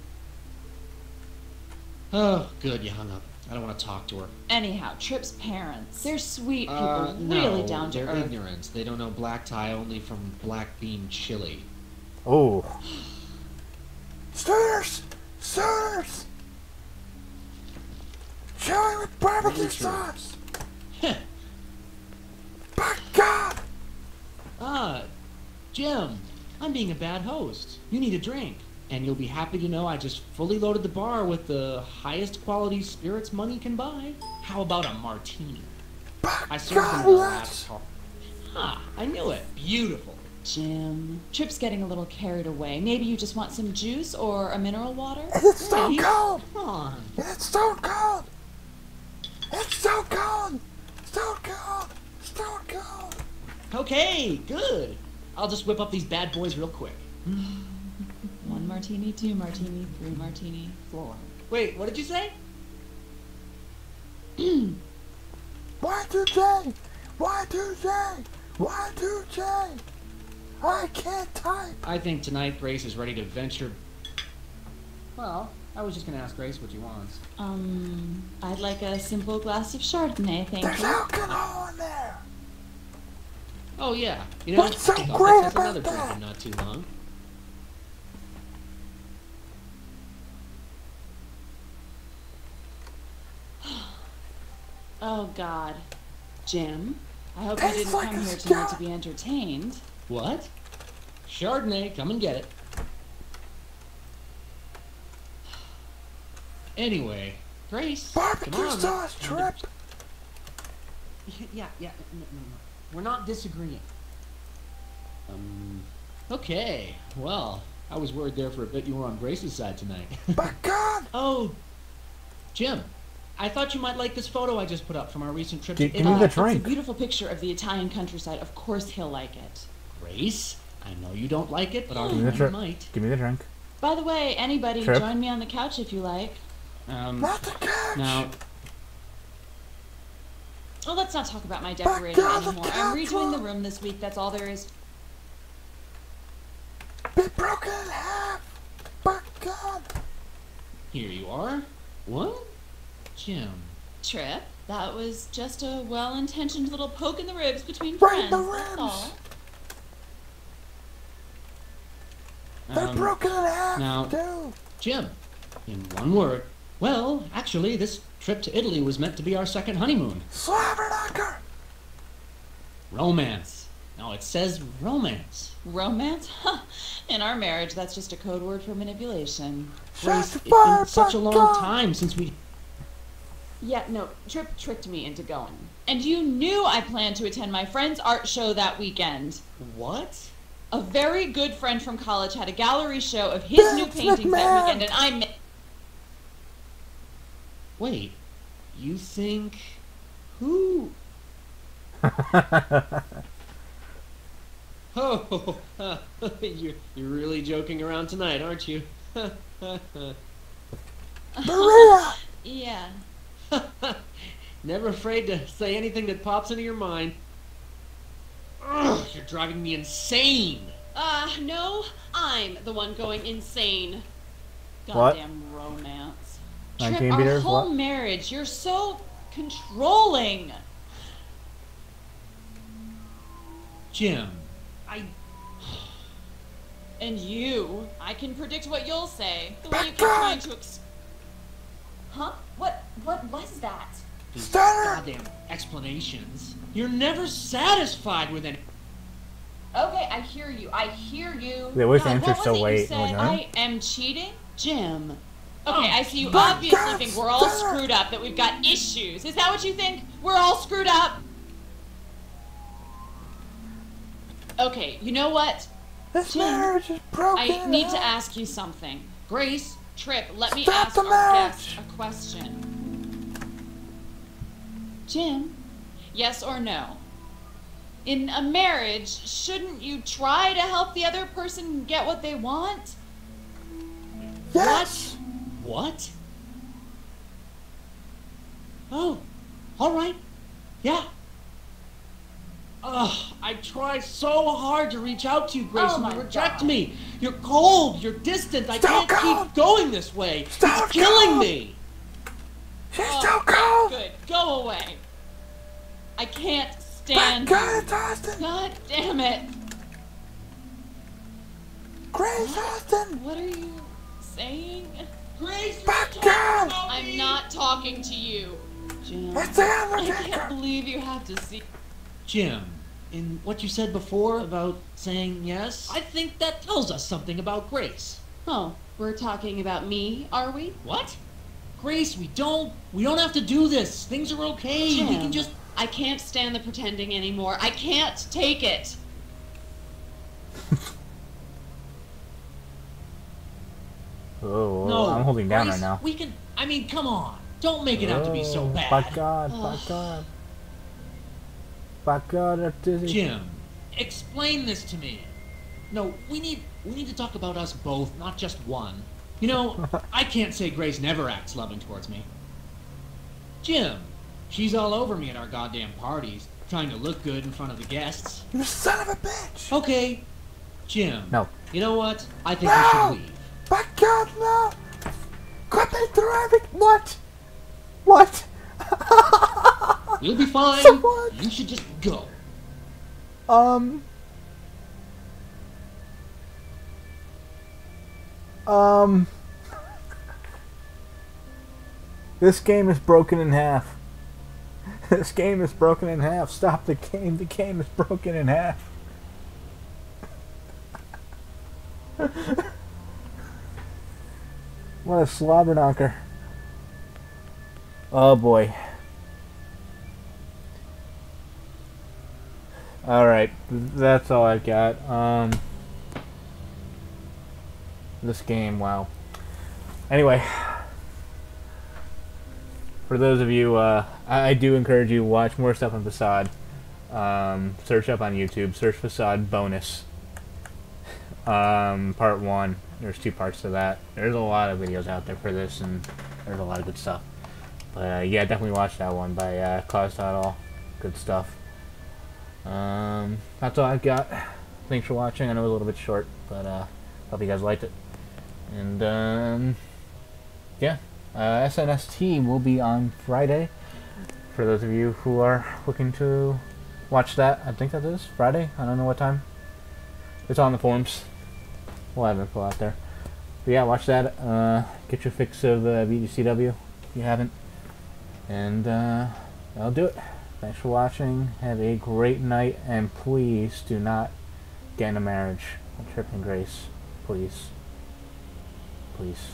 Speaker 4: Oh, good, you hung up. I don't want to talk to her.
Speaker 5: Anyhow, Trip's parents. They're sweet people,
Speaker 4: Uh,
Speaker 5: really
Speaker 4: no,
Speaker 5: down to
Speaker 4: they're
Speaker 5: earth.
Speaker 4: ignorant. They don't know black tie only from black bean chili.
Speaker 1: Oh. Sooners! Sooners! Chili with barbecue
Speaker 4: Really true.
Speaker 1: sauce! By God!
Speaker 4: Ah, Jim, I'm being a bad host. You need a drink. And you'll be happy to know I just fully loaded the bar with the highest quality spirits money can buy. How about a martini?
Speaker 1: By
Speaker 4: I served them
Speaker 1: God,
Speaker 4: in the
Speaker 1: yes!
Speaker 4: last call. Ah, I knew it. Beautiful.
Speaker 5: Jim, Trip's getting a little carried away. Maybe you just want some juice or a mineral water?
Speaker 1: And it's stone
Speaker 4: Hey,
Speaker 1: cold!
Speaker 4: Come on.
Speaker 1: And it's stone cold! It's stone cold! Stone cold! Stone cold!
Speaker 4: Okay, good. I'll just whip up these bad boys real quick.
Speaker 5: One martini, two martini, three martini, four.
Speaker 4: Wait, what did you say?
Speaker 1: Y two J! Y two J! Y two J! I can't type!
Speaker 4: I think tonight Grace is ready to venture... Well, I was just gonna ask Grace what she wants.
Speaker 5: Um, I'd like a simple glass of Chardonnay, thank
Speaker 1: There's
Speaker 5: you.
Speaker 1: alcohol in there!
Speaker 4: Oh yeah, you know,
Speaker 1: What's so
Speaker 4: I think I'll
Speaker 1: great
Speaker 4: fix us
Speaker 1: about
Speaker 4: another drink
Speaker 1: that?
Speaker 4: in not too long.
Speaker 5: Oh, God. Jim, I hope you
Speaker 1: Tastes
Speaker 5: didn't
Speaker 1: like
Speaker 5: come
Speaker 1: a
Speaker 5: here tonight to
Speaker 1: scout.
Speaker 5: be entertained.
Speaker 4: What? Chardonnay, come and get it. Anyway, Grace,
Speaker 1: Barbecue
Speaker 4: come on.
Speaker 1: sauce, Trip!
Speaker 4: Yeah, yeah, no, no, no. We're not disagreeing. Um, okay, well, I was worried there for a bit you were on Grace's side tonight.
Speaker 1: By God!
Speaker 4: Oh, Jim, I thought you might like this photo I just put up from our recent trip
Speaker 1: Give-
Speaker 4: to
Speaker 1: give me
Speaker 4: Italy.
Speaker 1: the
Speaker 5: Uh, It's a
Speaker 1: drink.
Speaker 5: beautiful picture of the Italian countryside. Of course he'll like it.
Speaker 4: Grace, I know you don't like it, but our
Speaker 1: Give me the
Speaker 4: friend
Speaker 1: drink.
Speaker 4: might.
Speaker 1: Give me the drink.
Speaker 5: By the way, anybody,
Speaker 1: Trip?
Speaker 5: join me on the couch if you like.
Speaker 4: Um,
Speaker 1: Not the couch!
Speaker 4: now,
Speaker 5: Oh, let's not talk about my
Speaker 1: But
Speaker 5: decorating
Speaker 1: God, the
Speaker 5: anymore. I'm
Speaker 1: couch
Speaker 5: redoing the
Speaker 1: one-
Speaker 5: room this week. That's all there is.
Speaker 1: Be broken in half! By God!
Speaker 4: here you are. What? Jim.
Speaker 5: Trip. That was just a well-intentioned little poke in the ribs between
Speaker 1: Right in
Speaker 5: friends.
Speaker 1: the
Speaker 5: That's
Speaker 1: ribs.
Speaker 5: all.
Speaker 1: They're
Speaker 4: Um,
Speaker 1: broken in half,
Speaker 4: now-
Speaker 1: too!
Speaker 4: Jim, in one word. Well, actually, this trip to Italy was meant to be our second honeymoon.
Speaker 1: Slobberknocker!
Speaker 4: Romance. No, it says romance.
Speaker 5: Romance? Huh. In our marriage, that's just a code word for manipulation.
Speaker 4: Grace,
Speaker 1: Shots
Speaker 4: it's been
Speaker 1: fired,
Speaker 4: such a
Speaker 1: by
Speaker 4: long
Speaker 1: God.
Speaker 4: time since we...
Speaker 5: Yeah, no, Trip tricked me into going. And you knew I planned to attend my friend's art show that weekend.
Speaker 4: What?
Speaker 5: A very good friend from college had a gallery show of his new
Speaker 1: Vince
Speaker 5: paintings that
Speaker 1: McMahon.
Speaker 5: weekend, and I mi-
Speaker 4: Wait, you think... Who? Oh, you're, you're really joking around tonight, aren't you?
Speaker 1: Maria!
Speaker 5: Yeah.
Speaker 4: Never afraid to say anything that pops into your mind. Ugh, you're driving me insane.
Speaker 5: Uh, no, I'm the one going insane.
Speaker 1: What?
Speaker 5: Goddamn romance.
Speaker 1: nineteen
Speaker 5: Trip, our
Speaker 1: beaters,
Speaker 5: whole
Speaker 1: what?
Speaker 5: marriage, you're so controlling.
Speaker 4: Jim, I...
Speaker 5: And you, I can predict what you'll say. The way
Speaker 1: Back
Speaker 5: you keep trying
Speaker 1: up!
Speaker 5: to ex- Huh? What, what was that?
Speaker 4: These
Speaker 1: Stunner!
Speaker 4: goddamn explanations. You're never satisfied with any...
Speaker 5: Okay, I hear you. I hear you.
Speaker 1: They always
Speaker 5: God,
Speaker 1: answer
Speaker 5: what was
Speaker 1: so
Speaker 5: it you
Speaker 1: late,
Speaker 5: said?
Speaker 1: like, huh?
Speaker 5: I am cheating? Jim. Okay, I see you
Speaker 1: my
Speaker 5: obviously
Speaker 1: God,
Speaker 5: think we're all
Speaker 1: Stunner!
Speaker 5: screwed up, that we've got issues. Is that what you think? We're all screwed up? Okay, you know what?
Speaker 1: This
Speaker 5: Jim,
Speaker 1: marriage is broken.
Speaker 5: I need to ask you something.
Speaker 4: Grace,
Speaker 5: Trip, let me
Speaker 1: Stop
Speaker 5: ask
Speaker 1: the
Speaker 5: our
Speaker 1: marriage!
Speaker 5: guest a question. Jim, yes or no? In a marriage, shouldn't you try to help the other person get what they want?
Speaker 1: Yes.
Speaker 4: what? Oh, all right. Yeah. Ugh, I try so hard to reach out to you, Grace,
Speaker 5: Oh
Speaker 4: and
Speaker 5: my
Speaker 4: you reject
Speaker 5: God.
Speaker 4: me. You're cold. You're distant. I
Speaker 1: Stone
Speaker 4: can't
Speaker 1: cold.
Speaker 4: keep going this way.
Speaker 1: Stone
Speaker 4: it's killing
Speaker 1: cold.
Speaker 4: me.
Speaker 1: She's
Speaker 5: Oh,
Speaker 1: too cold.
Speaker 5: Good, go away. I can't
Speaker 1: Back
Speaker 5: stand
Speaker 1: God,
Speaker 5: you.
Speaker 1: it's Austin.
Speaker 5: God damn it.
Speaker 1: Grace Austin.
Speaker 5: What are you saying?
Speaker 3: Grace,
Speaker 1: Back
Speaker 3: you're
Speaker 1: God.
Speaker 3: talking about
Speaker 5: I'm
Speaker 3: me.
Speaker 5: not talking to you, Jim.
Speaker 1: It's the
Speaker 5: I
Speaker 1: Undertaker.
Speaker 5: can't believe you have to see.
Speaker 4: Jim, in what you said before about saying yes, I think that tells us something about Grace.
Speaker 5: Oh, we're talking about me, are we?
Speaker 4: What? Grace, we don't we don't have to do this. Things are okay.
Speaker 5: Jim,
Speaker 4: We can just
Speaker 5: I can't stand the pretending anymore. I can't take it.
Speaker 1: Oh,
Speaker 4: No,
Speaker 1: I'm holding down
Speaker 4: Grace,
Speaker 1: right now.
Speaker 4: We can I mean, come on. Don't make it out to be so
Speaker 1: Oh,
Speaker 4: bad.
Speaker 1: By God, by
Speaker 5: Ugh.
Speaker 1: God. By God, that's dizzy.
Speaker 4: Jim, explain this to me. No, we need we need to talk about us both, not just one. You know, I can't say Grace never acts loving towards me. Jim, she's all over me at our goddamn parties, trying to look good in front of the guests.
Speaker 1: You son of a bitch.
Speaker 4: Okay, Jim.
Speaker 1: No.
Speaker 4: You know what? I think
Speaker 1: No!
Speaker 4: we should leave.
Speaker 1: By God, no. Quit me driving. What? What?
Speaker 4: We'll be fine.
Speaker 1: So what?
Speaker 4: You should just go.
Speaker 1: Um. Um. This game is broken in half. This game is broken in half. Stop the game. The game is broken in half. What a slobber knocker. Oh boy. Alright, that's all I've got. Um, this game, wow. Anyway, for those of you, uh, I, I do encourage you to watch more stuff on Facade. Um, search up on YouTube, search Facade Bonus. Um, part one. There's two parts to that. There's a lot of videos out there for this, and there's a lot of good stuff. But uh, yeah, definitely watch that one by uh, Cause.all. Good stuff. Um, that's all I've got. Thanks for watching. I know it was a little bit short, but uh, hope you guys liked it. And um, yeah, uh, S N S T will be on Friday. For those of you who are looking to watch that, I think that is Friday. I don't know what time. It's on the forums. We'll have info out there. But yeah, watch that. Uh, get your fix of uh, V G C W if you haven't. And uh, that'll do it. Thanks for watching. Have a great night, and please do not get in a marriage with Trip and Grace. Please. Please.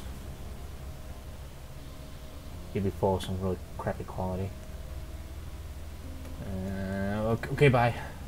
Speaker 1: You'd be full of some really crappy quality. Uh, okay, okay, bye.